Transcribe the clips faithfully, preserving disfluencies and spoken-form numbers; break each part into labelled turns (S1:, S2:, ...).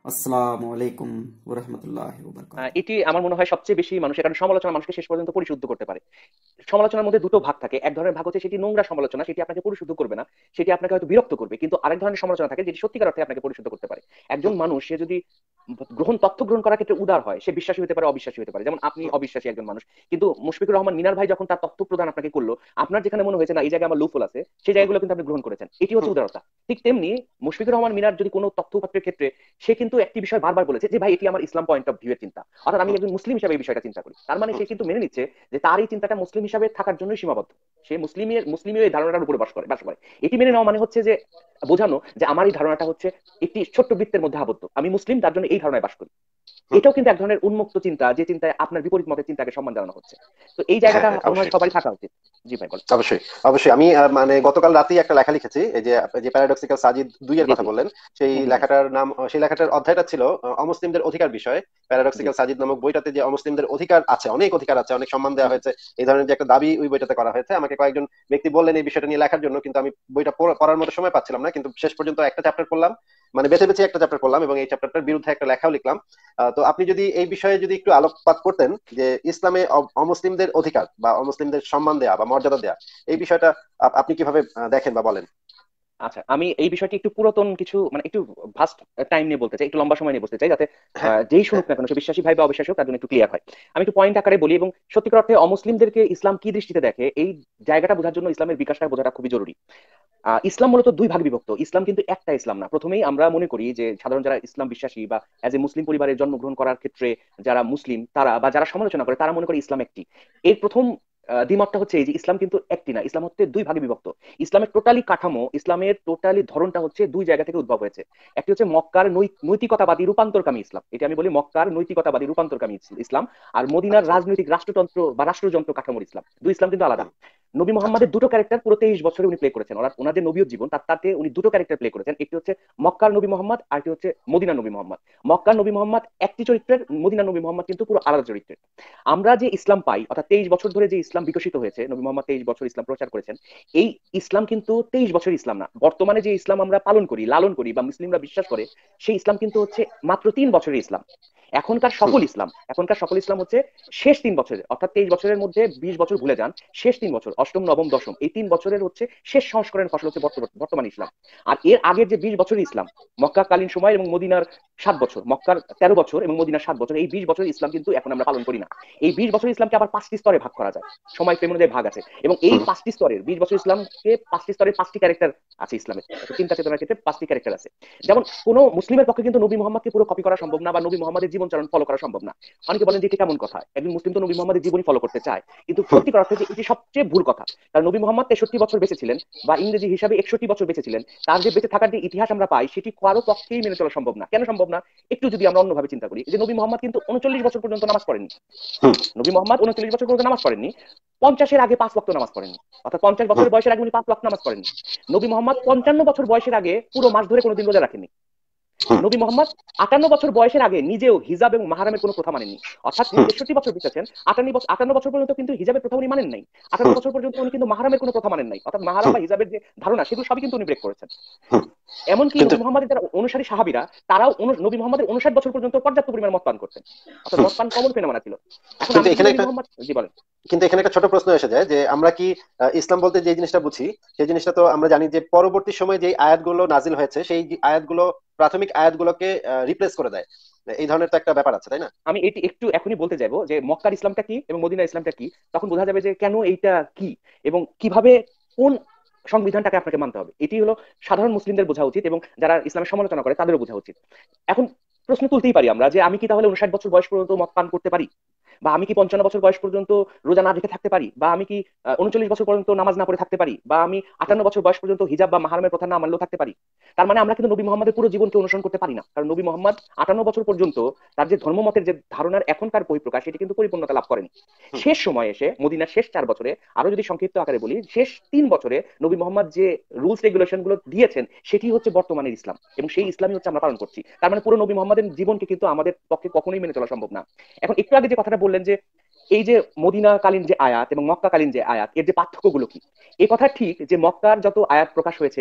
S1: আসসালামু আলাইকুম ওয়া রাহমাতুল্লাহি ওয়া
S2: আহ,
S1: বারাকাতুহু।
S2: এটি আমার মনে হয় সবচেয়ে বেশি মানুষের, কারণ সমালোচনা মানুষকে শেষ পর্যন্ত পরিশুদ্ধ করতে পারে। সমালোচনার মধ্যে দুটো ভাগ থাকে। এক ধরনের ভাগ হচ্ছে সেটি নোংরা সমালোচনা, সেটি আপনাকে পরিশুদ্ধ করবে না, সেটি আপনাকে হয়তো বিরক্ত করবে। কিন্তু আরেক ধরনের সমালোচনা থাকে যেটি সত্যিকার অর্থে আপনাকে পরিশুদ্ধ করতে পারে। একজন
S1: হুম,
S2: মানুষ সে যদি গ্রহণ তথ্য গ্রহণ করার ক্ষেত্রে উদার হয়, সে বিশ্বাসী হতে পারে, অবিশ্বাসী হতে পারে। যেমন আপনি
S1: হুম,
S2: অবিশ্বাসী একজন মানুষ, কিন্তু মুশফিকুর রহমান মিনার ভাই যখন তার তথ্য প্রদান আপনাকে করলো, আপনার যেখানে মনে হয়েছে না এই জায়গায় আমার লুফল আছে, সেই
S1: হুম,
S2: জায়গাগুলো কিন্তু আপনি গ্রহণ করেছেন। এটি হচ্ছে
S1: হুম,
S2: উদারতা। ঠিক তেমনি মুশফিকুর রহমান মিনার যদি কোনো তথ্য উপাত্তের ক্ষেত্রে, সে কিন্তু একটি বিষয় বারবার বলেছে যে ভাই এটি আমার ইসলাম পয়েন্ট অফ ভিউ এর চিন্তা, অর্থাৎ আমি
S1: হুম,
S2: একজন মুসলিম হিসাবে এই বিষয়টা চিন্তা করি। তার মানে
S1: হুম,
S2: সে কিন্তু মেনে নিচ্ছে যে তার এই চিন্তাটা মুসলিম হিসাবে থাকার জন্যই সীমাবদ্ধ। সে মুসলিমের মুসলিমীয় এই ধারণাটার উপরে বাস করে বাস করে এটি মেনে
S1: হুম,
S2: নেওয়া মানে হচ্ছে যে বোঝানো যে আমার এই ধারণাটা হচ্ছে একটি ছোট্ট বৃত্তের মধ্যে আবদ্ধ, আমি মুসলিম তার জন্য এই ধারণায় বাস করি।
S1: হুম।
S2: এটাও কিন্তু এক ধরনের উন্মুক্ত চিন্তা, যে চিন্তায় আপনার বিপরীত মতের চিন্তাকে সম্মান জানানো হচ্ছে। তো এই
S1: হ্যাঁ,
S2: জায়গাটা
S1: হ্যাঁ,
S2: আমার মনে হয়
S1: অবশ্যই।
S2: সবারই থাকা উচিত। জি ভাই বলেন।
S1: অবশ্যই, অবশ্যই। আমি আহ, মানে গতকাল রাতেই একটা লেখা লিখেছি, এই যে যে প্যারাডক্সিক্যাল সাজিদ দুই এর
S2: জি
S1: কথা
S2: জি।
S1: বললেন। সেই
S2: হম হম হম।
S1: লেখাটার নাম, সেই লেখাটার অধ্যায়টা ছিল আহ, অমুসলিমদের অধিকার বিষয়ে।
S2: জি
S1: প্যারাডক্সিক্যাল সাজিদ নামক বইটাতে যে অমুসলিমদের অধিকার আছে, অনেক অধিকার আছে, অনেক সম্মান
S2: জি
S1: দেওয়া
S2: জি।
S1: হয়েছে, এই ধরনের যে একটা দাবি ওই বইটাতে করা হয়েছে। আমাকে কয়েকজন ব্যক্তি বললেন এই বিষয়টা নিয়ে লেখার জন্য, কিন্তু আমি বইটা পড়- পড়ার মতো সময় পাচ্ছিলাম না। কিন্তু শেষ পর্যন্ত একটা চ্যাপ্টার পড়লাম, মানে বেছে বেছে একটা চ্যাপ্টার পড়লাম, এবং এই চ্যাপ্টারটার বিরুদ্ধে একটা লেখাও লিখলাম। আহ, তো আপনি যদি এই বিষয়ে যদি একটু আলোকপাত করতেন, যে ইসলামে অ- অমুসলিমদের অধিকার বা অমুসলিমদের সম্মান দেয়া বা মর্যাদা দেয়া, এই বিষয়টা আপ- আপনি কিভাবে আহ, দেখেন বা বলেন?
S2: আচ্ছা, আমি এই বিষয়টি একটু পুরাতন কিছু, মানে একটু ভাস্ট টাইম নিয়ে বলতে চাই, একটু লম্বা সময় নিয়ে বলতে চাই, যাতে
S1: হ্যাঁ,
S2: আহ, যেই
S1: হ্যাঁ,
S2: শুনুক না কেন, সে বিশ্বাসী ভাই বা অবিশ্বাসী হোক, তার জন্য একটু ক্লিয়ার হয়। আমি একটু পয়েন্ট আকারে বলি, এবং সত্যিকার অর্থে অমুসলিমদেরকে ইসলাম কি দৃষ্টিতে দেখে এই জায়গাটা বোঝার জন্য ইসলামের বিকাশটা বোঝাটা খুবই জরুরি। আহ, ইসলাম মূলত দুই ভাগে বিভক্ত। ইসলাম কিন্তু একটা ইসলাম না। প্রথমেই আমরা মনে করি যে সাধারণ যারা ইসলাম বিশ্বাসী বা অ্যাজ এ মুসলিম পরিবারে জন্মগ্রহণ করার ক্ষেত্রে যারা মুসলিম, তারা বা যারা সমালোচনা করে, তারা মনে করে ইসলাম একটি। এর প্রথম আহ, দ্বিমতটা হচ্ছে এই যে ইসলাম কিন্তু একটি না, ইসলাম হচ্ছে দুই ভাগে বিভক্ত। ইসলামের টোটালি কাঠামো, ইসলামের টোটালি ধরনটা হচ্ছে দুই জায়গা থেকে উদ্ভব হয়েছে। একটি হচ্ছে মক্কার নৈ- নৈতিকতাবাদী রূপান্তরকামী ইসলাম, এটা আমি বলি মক্কার নৈতিকতাবাদী রূপান্তরকামী ইস- ইসলাম। আর মদিনার
S1: আচ্ছা।
S2: রাজনৈতিক রাষ্ট্রতন্ত্র বা রাষ্ট্রযন্ত্র কাঠামোর ইসলাম। দুই ইসলাম কিন্তু আলাদা।
S1: হুম,
S2: নবী
S1: আচ্ছা।
S2: মোহাম্মদের দুটো ক্যারেক্টার পুরো তেইশ বছরে উনি প্লে করেছেন। ওনার ওনার যে নবীয় জীবন, তার তাতে উনি দুটো ক্যারেক্টার প্লে করেছেন। একটি হচ্ছে মক্কার নবী মোহাম্মদ, আর একটি হচ্ছে মদিনার নবী মোহাম্মদ। মক্কার নবী মোহাম্মদ একটি চরিত্রের, মদিনার নবী মোহাম্মদ কিন্তু পুরো আলাদা চরিত্রের। আমরা যে ইসলাম পাই, অর্থাৎ তেইশ বছর ধরে যে ইসলাম বিকশিত হয়েছে, নবী মোহাম্মদ তেইশ বছর ইসলাম প্রচার করেছেন, এই ইসলাম কিন্তু তেইশ বছর ইসলাম না। বর্তমানে যে ইসলাম আমরা পালন করি, লালন করি বা মুসলিমরা বিশ্বাস করে, সেই ইসলাম কিন্তু হচ্ছে মাত্র তিন বছরের ইসলাম। এখনকার
S1: হুম,
S2: সকল ইসলাম, এখনকার সকল ইসলাম হচ্ছে শেষ তিন বছরের, অর্থাৎ তেইশ বছরের মধ্যে বিশ বছর ভুলে যান, শেষ তিন বছর, অষ্টম নবম দশম, এই তিন বছরের হচ্ছে শেষ সংস্করণের ফসল হচ্ছে বর্তমান বর্তমান ইসলাম। আর এর আগের যে বিশ বছরের ইসলাম, মক্কাকালীন সময় এবং মদিনার সাত বছর, মক্কার তেরো বছর এবং মদিনার সাত বছর, এই বিশ বছরের ইসলাম কিন্তু এখন আমরা পালন করি না। এই বিশ বছরের ইসলামকে আবার পাঁচটি স্তরে ভাগ করা যায়, সময় ফ্রেম অনুযায়ী ভাগ আছে। এবং এই
S1: হুম,
S2: পাঁচটি স্তরের বিশ বছর ইসলামকে পাঁচটি স্তরের পাঁচটি ক্যারেক্টার আছে ইসলামের, অর্থাৎ চিন্তা চেতনার ক্ষেত্রে পাঁচটি ক্যারেক্টার আছে। যেমন কোন মুসলিমের পক্ষে কিন্তু নবী মোহাম্মদকে পুরো কপি করা সম্ভব না, বা নবী মোহাম্মদের জীবনচরণ ফলো করা সম্ভব না। অনেকে বলেন যে এটা কেমন কথা, একজন মুসলিম তো নবী মোহাম্মদের জীবনী ফলো করতে চায়। কিন্তু
S1: হুম,
S2: সত্যিকার অর্থে যে এটি সবচেয়ে ভুল কথা। কারণ নবী মোহাম্মদ তেষট্টি বছর বেঁচে ছিলেন, বা ইংরেজি হিসাবে একষট্টি বছর বেঁচে ছিলেন। তার যে বেঁচে থাকার যে ইতিহাস আমরা পাই, সেটি কারো পক্ষেই মেনে চলা সম্ভব না। কেন সম্ভব না? একটু যদি আমরা অন্যভাবে চিন্তা করি, যে নবী মোহাম্মদ কিন্তু উনচল্লিশ বছর পর্যন্ত নামাজ পড়েননি।
S1: হুম,
S2: নবী মোহাম্মদ উনচল্লিশ বছর পর্যন্ত নামাজ পড়েননি। পঞ্চাশের আগে পাঁচ ওয়াক্ত নামাজ পড়েননি, অর্থাৎ পঞ্চাশ
S1: হুম,
S2: বছরের বয়সের আগে উনি পাঁচ ওয়াক্ত নামাজ পড়েননি। নবী মোহাম্মদ পঞ্চান্ন বছর বয়সের আগে পুরো মাস ধরে কোনোদিন রোজা রাখেননি।
S1: হুম,
S2: নবী মোহাম্মদ আটান্ন বছর বয়সের আগে নিজেও হিজাব এবং মাহারামের কোনো প্রথা মানেননি। অর্থাৎ উনি
S1: হুম,
S2: তেষট্টি বছর বেঁচেছেন, আটান্ন বছর আটান্ন বছর পর্যন্ত কিন্তু হিজাবের প্রথা উনি মানেন নাই। আটান্ন
S1: হুম,
S2: বছর পর্যন্ত উনি কিন্তু মাহারামের কোনো প্রথা মানেন নাই, অর্থাৎ মাহারাম
S1: হুম,
S2: বা হিজাবের যে ধারণা, সেগুলো সবই কিন্তু উনি ব্রেক করেছেন।
S1: হুম।
S2: এমনকি
S1: কিন্তু
S2: নবী মোহাম্মদের যারা অনুসারী সাহাবীরা, তারাও অনু- নবী মোহাম্মদের উনষাট বছর পর্যন্ত পর্যাপ্ত পরিমাণ মদ পান করতেন, অর্থাৎ
S1: হুম,
S2: মদ পান কমন ফেনোমেনা ছিল। এখন
S1: কিন্তু
S2: আমি যদি
S1: এখানে
S2: নবী
S1: একটা
S2: মোহাম্মদ, জি বলেন।
S1: কিন্তু এখানে একটা ছোট প্রশ্ন এসে যায়, যে আমরা কি আহ, ইসলাম বলতে যে জিনিসটা বুঝি, সেই জিনিসটা তো আমরা জানি যে পরবর্তী সময়ে যে আয়াতগুলো নাজিল হয়েছে, সেই যে আয়াতগুলো প্রাথমিক আয়াতগুলোকে রিপ্লেস করে দেয়। এই ধরনের তো একটা ব্যাপার আছে, তাই না?
S2: আমি এটি একটু এখনই বলতে যাবো যে মক্কার ইসলামটা কি এবং মদিনার ইসলামটা কি, তখন বোঝা যাবে যে কেন এইটা কি, এবং কিভাবে কোন সংবিধানটাকে আপনাকে মানতে হবে। এটি হলো সাধারণ মুসলিমদের বোঝা উচিত, এবং যারা ইসলামের সমালোচনা করে তাদেরও বোঝা উচিত। এখন প্রশ্ন তুলতেই পারি আমরা, যে আমি কি তাহলে উনষাট বছর বয়স পর্যন্ত মদ পান করতে পারি, বা আমি কি পঞ্চান্ন বছর বয়স পর্যন্ত রোজা না রেখে থাকতে পারি, বা আমি কি উনচল্লিশ বছর পর্যন্ত নামাজ না পড়ে থাকতে পারি, বা আমি
S1: হুম,
S2: আটান্ন বছর বয়স পর্যন্ত হিজাব বা মাহারামের কথা না মানলেও থাকতে পারি? তার মানে আমরা কিন্তু নবী মোহাম্মদের পুরো জীবনকে অনুসরণ করতে পারি না, কারণ নবী মোহাম্মদ আটান্ন বছর পর্যন্ত তার যে ধর্মমতের যে ধারণার এখনকার বহিঃপ্রকাশ, সেটি কিন্তু পরিপূর্ণতা লাভ করেনি।
S1: হুম,
S2: শেষ সময়ে এসে মদিনার শেষ চার বছরে, আরো যদি সংক্ষিপ্ত আকারে বলি, শেষ তিন বছরে নবী মোহাম্মদ যে রুলস রেগুলেশন গুলো দিয়েছেন, সেটি হচ্ছে বর্তমানের ইসলাম, এবং সেই
S1: হুম,
S2: ইসলামই হচ্ছে আমরা পালন করছি। তার মানে পুরো নবী মোহাম্মদের জীবনকে কিন্তু আমাদের পক্ষে কখনোই মেনে চলা সম্ভব না। এখন একটু আগে যে কথাটা বললেন, যে এই যে মদিনাকালীন যে আয়াত এবং মক্কাকালীন যে আয়াত, এর যে পার্থক্যগুলো কি, এই কথা ঠিক যে মক্কার যত আয়াত প্রকাশ হয়েছে,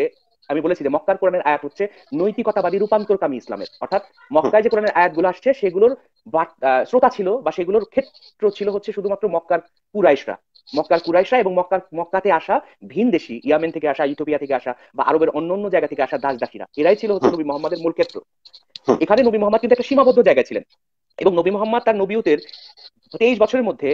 S2: আমি বলেছি যে মক্কার কোরআনের আয়াত হচ্ছে নৈতিকতাবাদী রূপান্তরকামী ইসলামের, অর্থাৎ মক্কায় যে কোরআনের আয়াতগুলো আসছে সেগুলোর শ্রোতা ছিল বা সেগুলোর ক্ষেত্র ছিল হচ্ছে শুধুমাত্র মক্কার কুরাইশরা, মক্কার কুরাইশরা এবং মক্কার মক্কাতে আসা ভিন দেশি, ইয়ামেন থেকে আসা, ইথিওপিয়া থেকে আসা বা আরবের অন্য অন্য জায়গা থেকে আসা দাস দাসীরা, এরাই ছিল হচ্ছে নবী মোহাম্মদের মূল ক্ষেত্র। এখানে নবী মোহাম্মদ কিন্তু একটা সীমাবদ্ধ জায়গায় ছিলেন, এবং নবী মোহাম্মদ তার নবীয়তের তেইশ বছরের মধ্যে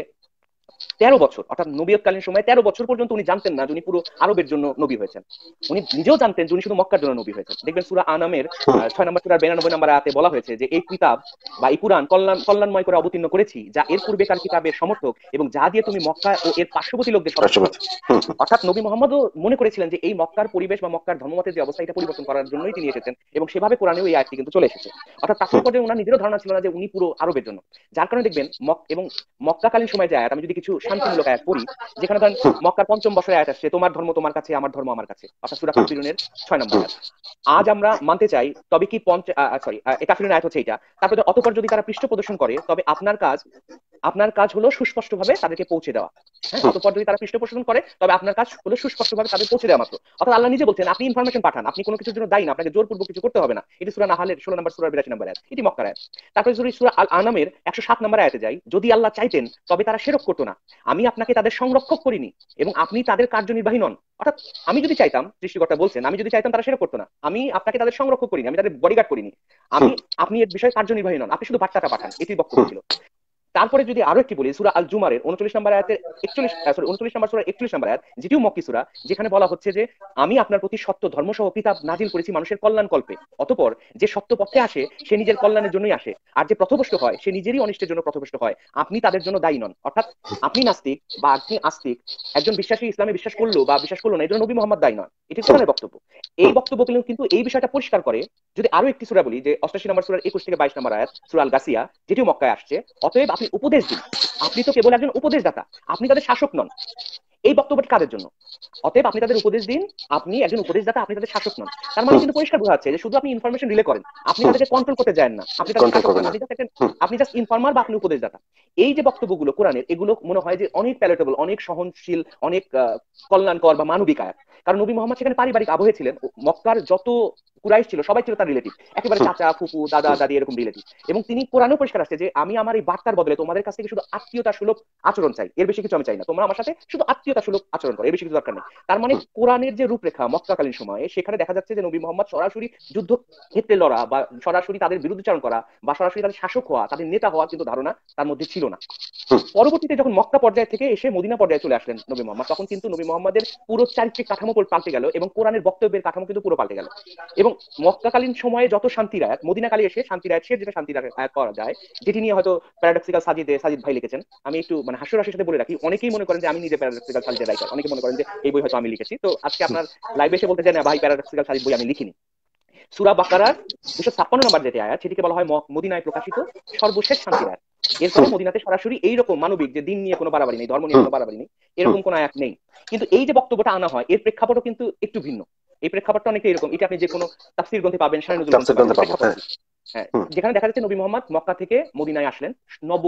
S2: তেরো বছর, অর্থাৎ নবীয়তকালীন সময়ে তেরো বছর পর্যন্ত উনি জানতেন না যে উনি পুরো আরবের জন্য নবী হয়েছেন। উনি নিজেও জানতেন যে উনি শুধু মক্কার জন্য নবী হয়েছেন। দেখবেন সূরা আনামের ছয় নম্বর সূরার বিরানব্বই নম্বর আয়াতে বলা হয়েছে যে এই কিতাব বা এই কুরআন কল্যাণ কল্যাণময় করে অবতীর্ণ করেছি, যা এর পূর্বেকার কিতাবের সমর্থক এবং যা দিয়ে তুমি মক্কা ও এর পার্শ্ববর্তী লোকদের সতর্ক করো। অর্থাৎ নবী মোহাম্মদও মনে করেছিলেন যে এই মক্কার পরিবেশ বা মক্কার ধর্মমতের যে অবস্থা, এটা পরিবর্তন করার জন্যই তিনি এসেছেন, এবং সেভাবে কোরআনেও এই আয়াতটি কিন্তু চলে এসেছে। অর্থাৎ প্রাথমিক পর্যায়ে ওনার নিজেরও ধারণা ছিল না যে উনি পুরো আরবের জন্য। যার কারণে দেখবেন মক এবং মক্কাকালীন সময় যে আয়াত, আমি যদি কিছু শান্তিমূলক আয়াত পড়ি, যেখানে ধরেন মক্কার পঞ্চম বছরে আয়াত আসছে, তোমার ধর্ম তোমার কাছে, আমার ধর্ম আমার কাছে, অর্থাৎ সূরা কাফিরুনের ছয় নম্বর আয়াত। আজ আমরা মানতে চাই তবে কি পঞ্চ সরি কাফিরুনের আয়াত হচ্ছে এটা। তারপরে অতঃপর যদি তারা পৃষ্ঠ প্রদর্শন করে তবে আপনার কাজ আপনার কাজ হলো সুস্পষ্টভাবে তাদেরকে পৌঁছে দেওয়া। হ্যাঁ, অতঃপর যদি তারা পৃষ্ঠ প্রদর্শন করে তবে আপনার কাজ হলো সুস্পষ্টভাবে তাদের পৌঁছে দেওয়া মাত্র। অর্থাৎ আল্লাহ নিজে বলছেন আপনি ইনফরমেশন পাঠান, আপনি কোনো কিছুর জন্য দায়ী না, আপনাকে জোরপূর্বক কিছু করতে হবে না। এটি সূরা নাহলের ষোলো নম্বর সূরার বিরাশি নম্বর আয়াত, এটি মক্কার আয়াত। তারপরে যদি সূরা আল আনামের একশো সাত নম্বর আয়াতে যাই, যদি আল্লাহ চাইতেন তবে তারা সেরক করতো না, আমি আপনাকে তাদের সংরক্ষক করিনি এবং আপনি তাদের কার্যনির্বাহী নন। অর্থাৎ আমি যদি চাইতাম, সৃষ্টিকর্তা বলছেন, আমি যদি চাইতাম তারা সেরক করতো না, আমি আপনাকে তাদের সংরক্ষক করিনি, আমি তাদের বডিগার্ড করিনি, আমি আপনি এর বিষয়ে কার্যনির্বাহী নন, আপনি শুধু বার্তাটা পাঠান, এটি বক্তব্য ছিল। তারপরে যদি আরো একটি বলি, সূরা আল জুমারের উনচল্লিশ নম্বর আয়াতের একচল্লিশ সরি উনচল্লিশ নম্বর সূরা একচল্লিশ নম্বর আয়াত, যেটিও মক্কি সূরা, যেখানে বলা হচ্ছে যে আমি আপনার প্রতি সত্য ধর্মসহ কিতাব নাজিল করেছি মানুষের কল্যাণ কল্পে, অতঃপর যে সত্য পথে আসে সে নিজের কল্যাণের জন্যই আসে, আর যে পথভ্রষ্ট হয় সে নিজেরই অনিষ্টের জন্য পথভ্রষ্ট হয়, আপনি তাদের জন্য দায়ী নন। অর্থাৎ আপনি নাস্তিক বা আপনি আস্তিক, একজন বিশ্বাসী ইসলামে বিশ্বাস করলো বা বিশ্বাস করলো না, এই জন্য নবী মোহাম্মদ দায়ী নন, এটি কোরআনের বক্তব্য। এই বক্তব্য কিন্তু এই বিষয়টা পরিষ্কার করে। যদি আরো একটি সূরা বলি, যে অষ্টাশি নম্বর সূরার একুশ থেকে বাইশ নম্বর আয়াত, সূরা আল গাসিয়া, যেটিও মক্কায় আসছে, অতএব আপনি উপদেশ দিন, আপনি তো কেবল একজন উপদেশদাতা, আপনি তাদের শাসক নন। এই বক্তব্যটি কাদের জন্য? অতএব আপনি তাদের উপদেশ দিন, আপনি একজন উপদেশদাতা, আপনি তাদের শাসক নন। তার মানে কিন্তু পরিষ্কার বোঝা যাচ্ছে যে শুধু আপনি ইনফরমেশন রিলে করেন, আপনি তাদেরকে কন্ট্রোল করতে যান না, আপনি তাদের শাসক নন, আপনি জাস্ট একটা আপনি জাস্ট ইনফরমার বা আপনি উপদেশদাতা। এই যে বক্তব্যগুলো কোরআনের, এগুলো মনে হয় যে অনেক প্যালেটেবল, অনেক সহনশীল, অনেক কল্যাণকর বা মানবিক আয়াত। কারণ নবী মোহাম্মদ সেখানে পারিবারিক আবহে ছিলেন, মক্কার যত কুরাইশ ছিল সবাই ছিল তার রিলেটিভ, একেবারে চাচা ফুপু দাদা দাদি এরকম রিলেটিভ। এবং তিনি কোরআনেও পরিষ্কার আসছে যে আমি আমার এই বার্তার বদলে তোমাদের কাছ থেকে শুধু আত্মীয়তা সুলভ আচরণ চাই, এর বেশি কিছু আমি চাই না, তোমরা আমার সাথে শুধু আত্মীয়তা সুলভ আচরণ করো, এর বেশি কিছু দরকার নেই। তার মানে কোরআনের যে রূপরেখা মক্কাকালীন সময়ে, সেখানে দেখা যাচ্ছে যে নবী মোহাম্মদ সরাসরি যুদ্ধ ক্ষেত্রে লড়া বা সরাসরি তাদের বিরুদ্ধাচরণ করা বা সরাসরি তাদের শাসক হওয়া, তাদের নেতা হওয়ার কিন্তু ধারণা তার মধ্যে ছিল না। পরবর্তীতে যখন মক্কা পর্যায় থেকে এসে মদিনা পর্যায়ে চলে আসলেন নবী মোহাম্মদ, তখন কিন্তু নবী মোহাম্মদের পুরো চারিত্রিক কাঠামো পাল্টে গেল এবং কোরআনের বক্তব্যের কাঠামো কিন্তু পুরো পাল্টে গেল। এবং মক্কাকালীন সময়ে যত শান্তির আয়াত, মদিনাকালে এসে শান্তির আয়াত, সে যেটা শান্তির আয়াত করা যায়, যেটি নিয়ে হয়তো প্যারাডক্সিক্যাল সাজিদে সাজিদ ভাই লিখেছেন। আমি একটু মানে হাস্যরাশির সাথে বলে রাখি, অনেকেই মনে করেন যে আমি নিজে প্যারাডক্সিক্যাল সাজিদের রাইটার, অনেকে মনে করেন যে এই বই হয়তো আমি লিখেছি। তো আজকে আপনার লাইভে এসে বলতে চাই না ভাই, প্যারাডক্সিক্যাল সাজিদ বই আমি লিখিনি। সূরা বাকারার দুশো ছাপ্পান্ন নম্বর যেটি আয়াত, সেটিকে বলা হয় মদিনায় প্রকাশিত সর্বশেষ শান্তির আয়াত। এরপরে মদিনাতে সরাসরি এইরকম মানবিক, যে দিন নিয়ে কোনো বাড়াবাড়ি নেই, ধর্ম নিয়ে কোনো বাড়াবাড়ি নেই, এরকম কোনো আয়াত নেই। কিন্তু এই যে বক্তব্যটা আনা হয়, এর প্রেক্ষাপটও কিন্তু একটু ভিন্ন। এই প্রেক্ষাপটটা অনেকটা এরকম, এটা আপনি যে কোনো তাফসীর গ্রন্থে পাবেন, শারীর নজরুল গ্রন্থে পাবেন, প্রেক্ষাপট হ্যাঁ, যেখানে দেখা যাচ্ছে নবী মোহাম্মদ মক্কা থেকে মদিনায় আসলেন, নব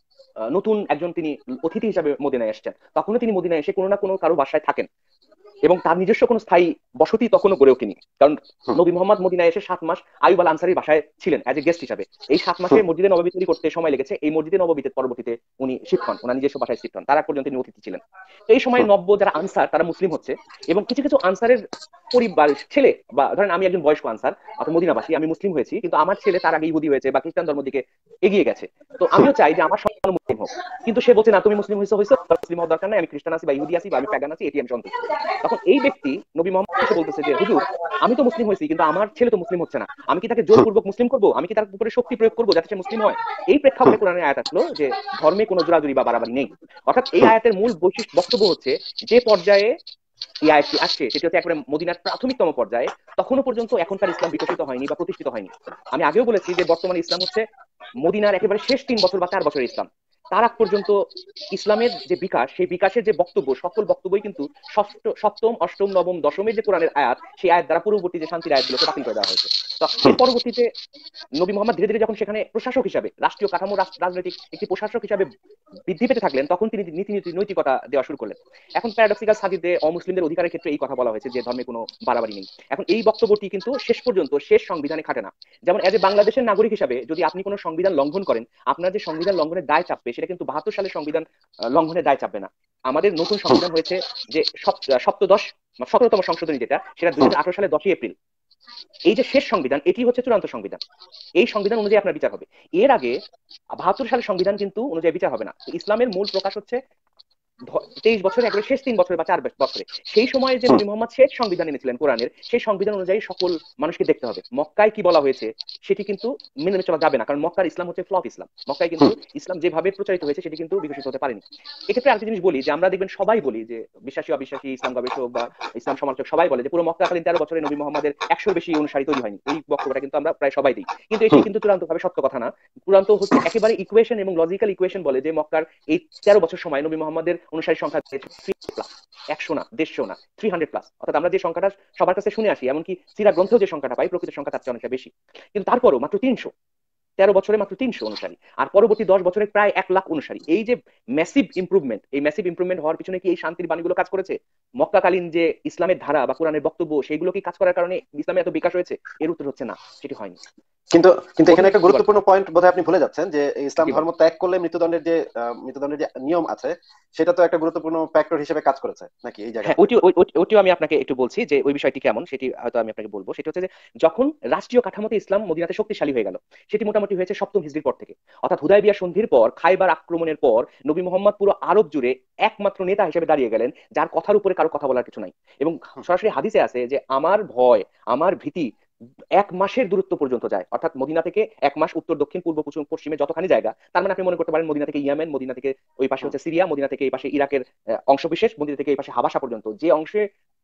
S2: নতুন একজন তিনি অতিথি হিসাবে মদিনায় আসছেন। তখনও তিনি মদিনায় এসে কোনো না কোনো কারো বাসায় থাকেন এবং তার নিজস্ব কোনো স্থায়ী বসতি তখনও গড়ে ওঠেনি। কারণ নবী মোহাম্মদ মদিনায় এসে সাত মাস আইয়ুব আল আনসারীর বাসায় ছিলেন অ্যাজ এ গেস্ট হিসাবে। এই সাত মাসে মসজিদে নববী তৈরি করতে সময় লেগেছে। এই মসজিদে নববীতে পরবর্তীতে উনি শিফট হন, ওনার নিজস্ব বাসায় শিফট হন, তার আগ পর্যন্ত তিনি অতিথি ছিলেন। তো এই সময় নব্য যারা আনসার তারা মুসলিম হচ্ছে, এবং কিছু কিছু আনসারের পরিবার ছেলে, বা ধরেন আমি একজন বয়স্ক আনসার অর্থাৎ মদিনাবাসী, আমি মুসলিম হয়েছি, কিন্তু আমার ছেলে তার আগে ইহুদি হয়েছে বা খ্রিস্টান ধর্ম দিকে এগিয়ে গেছে। তো আমিও চাই যে আমার সন্তান মুসলিম হোক, কিন্তু সে বলছে না তুমি মুসলিম হয়েছো হয়েছো, মুসলিম হওয়ার দরকার নাই, আমি খ্রিস্টান আছি বা ইহুদি আছি বা আমি প্যাগান আছি, এটি আমি সন্তুষ্ট। তখন এই ব্যক্তি নবী মোহাম্মদ এসে বলতেছে যে হুজুর, আমি তো মুসলিম হয়েছি কিন্তু আমার ছেলে তো মুসলিম হচ্ছে না, আমি কি তাকে জোরপূর্বক মুসলিম করবো, আমি কি তার উপরে শক্তি প্রয়োগ করবো যাতে সে মুসলিম হয়? এই প্রেক্ষাপটে কোরআনের আয়াত আসলো যে ধর্মে কোনো জোরাজুরি বা বাড়াবাড়ি নেই। অর্থাৎ এই আয়াতের মূল বৈশিষ্ট্য বক্তব্য হচ্ছে, যে পর্যায়ে এই আয়াতটি আসছে সেটি হচ্ছে একেবারে মদিনার প্রাথমিকতম পর্যায়ে, তখনও পর্যন্ত এখনকার ইসলাম বিকশিত হয়নি বা প্রতিষ্ঠিত হয়নি। আমি আগেও বলেছি যে বর্তমানে ইসলাম হচ্ছে মদিনার একেবারে শেষ তিন বছর বা চার বছরের ইসলাম। তার আগ পর্যন্ত ইসলামের যে বিকাশ, সেই বিকাশের যে বক্তব্য, সকল বক্তব্যই কিন্তু ষষ্ঠ সপ্তম অষ্টম নবম দশমের যে কোরআনের আয়াত, সেই আয়াত দ্বারা পূর্ববর্তী যে শান্তির আয়াতগুলোকে বাতিল করে দেওয়া হয়েছে। তো এর পরবর্তীতে নবী মোহাম্মদ ধীরে ধীরে যখন সেখানে প্রশাসক হিসাবে, রাষ্ট্রীয় কাঠামো, রাজনৈতিক একটি প্রশাসক হিসাবে বৃদ্ধি পেতে থাকলেন, তখন তিনি নীতি নীতি নৈতিকতা দেওয়া শুরু করলেন। এখন প্যারাডক্সিক্যাল সাজিদে অমুসলিমদের অধিকারের ক্ষেত্রে এই কথা বলা হয়েছে যে ধর্মে কোনো বাড়াবাড়ি নেই। এখন এই বক্তব্যটি কিন্তু শেষ পর্যন্ত শেষ সংবিধানে খাটে না। যেমন এজ এ বাংলাদেশের নাগরিক হিসাবে যদি আপনি কোনো সংবিধান লঙ্ঘন করেন, আপনার যে সংবিধান লঙ্ঘনের দায় চাপবে সেটা কিন্তু বাহাত্তর সালের সংবিধান লঙ্ঘনের দায় চাপবে না। আমাদের নতুন সংবিধান হয়েছে যে সপ্তদশ সতেরোতম সংশোধনী, যেটা সেটা দুই হাজার আঠারো সালের দশই এপ্রিল। এই যে শেষ সংবিধান, এটি হচ্ছে চূড়ান্ত সংবিধান। এই সংবিধান অনুযায়ী আপনার বিচার হবে। এর আগে বাহাত্তর সালের সংবিধান কিন্তু অনুযায়ী বিচার হবে না। ইসলামের মূল প্রকাশ হচ্ছে তেইশ বছরে, একবারে শেষ তিন বছরে বা চার বছরে। সেই সময় যে নবী মোহাম্মদ শেষ সংবিধান এনেছিলেন কোরআনের, সেই সংবিধান অনুযায়ী সকল মানুষকে দেখতে হবে। মক্কায় কি বলা হয়েছে সেটি কিন্তু মেনে চলা যাবে না, কারণ মক্কার ইসলাম হচ্ছে ফ্লপ ইসলাম। মক্কায় কিন্তু ইসলাম যেভাবে প্রচারিত হয়েছে সেটি কিন্তু বিকশিত হতে পারেনি। এক্ষেত্রে আরেকটা জিনিস বলি যে আমরা দেখবেন সবাই বলি যে বিশ্বাসী অবিশ্বাসী, ইসলাম গবেষক বা ইসলাম সমালোচক সবাই বলে যে পুরো মক্কাকালীন তেরো বছরে নবী মোহাম্মদের একশোর বেশি অনুসারী তৈরি হয়নি। এই বক্তব্যটা কিন্তু আমরা প্রায় সবাই দিই, কিন্তু এটি কিন্তু চূড়ান্ত ভাবে সত্য কথা না। চূড়ান্ত হচ্ছে একেবারে ইকুয়েশন এবং লজিক্যাল ইকুয়েশন বলে যে মক্কার এই তেরো বছর সময় নবী মোহাম্মদের অনুসারী সংখ্যা একশো না, দেড়শো না, থ্রি হান্ড্রেড প্লাস। অর্থাৎ আমরা যে সংখ্যাটা সবার কাছে শুনে আসি, এমনকি সিরা গ্রন্থেও যে সংখ্যাটা পাই, প্রকৃত সংখ্যা তার চেয়ে অনেকটা বেশি। কিন্তু তারপরও মাত্র তিনশো, তেরো বছরে মাত্র তিনশো অনুসারী, আর পরবর্তী দশ বছরে প্রায় এক লাখ অনুসারী। এই যে ম্যাসিভ ইমপ্রুভমেন্ট, এই ম্যাসিভ ইমপ্রুভমেন্ট হওয়ার পিছনে কি এই শান্তির বাণীগুলো কাজ করেছে? মক্কাকালীন যে ইসলামের ধারা বা কোরআনের বক্তব্য, সেইগুলো কি কাজ করার কারণে ইসলামের এত বিকাশ হয়েছে? এর উত্তর হচ্ছে না, সেটি হয়নি।
S1: কিন্তু কিন্তু এখানে একটা গুরুত্বপূর্ণ পয়েন্ট বোধহয় আপনি ভুলে যাচ্ছেন, যে ইসলাম ধর্ম ত্যাগ করলে মৃত্যুদণ্ডের যে মৃত্যুদণ্ডের যে নিয়ম আছে সেটা তো একটা গুরুত্বপূর্ণ ফ্যাক্টর হিসেবে কাজ করেছে নাকি এই জায়গায়?
S2: হ্যাঁ, ওইটি ওইটিও আমি আপনাকে একটু বলছি যে ওই বিষয়টি কেমন, সেটি হয়তো আমি আপনাকে বলবো। সেটা হচ্ছে যে যখন রাষ্ট্রীয় কাঠামোতে ইসলাম মদিনাতে শক্তিশালী হয়ে গেল, সেটি মোটামুটি হয়েছে সপ্তম হিজরির পর থেকে। অর্থাৎ হুদায়বিয়া সন্ধির পর, খাইবার আক্রমণের পর নবী মোহাম্মদ পুরো আরব জুড়ে একমাত্র নেতা হিসেবে দাঁড়িয়ে গেলেন যার কথার উপরে কারো কথা বলার কিছু নাই। এবং সরাসরি হাদিসে আছে যে আমার ভয়, আমার ভীতি এক মাসের দূরত্ব পর্যন্ত যায়। অর্থাৎ মদিনা থেকে এক মাস উত্তর দক্ষিণ পূর্ব পশ্চিমে যতখানি জায়গা, তার মানে আপনি মনে করতে পারেন মদিনা থেকে ইয়েমেন, মদিনা থেকে ওই পাশে হচ্ছে সিরিয়া, মদিনা থেকে এই পাশে ইরাকের অংশবিশেষ, মদিনা থেকে এই পাশে হাবাসা পর্যন্ত যে অংশে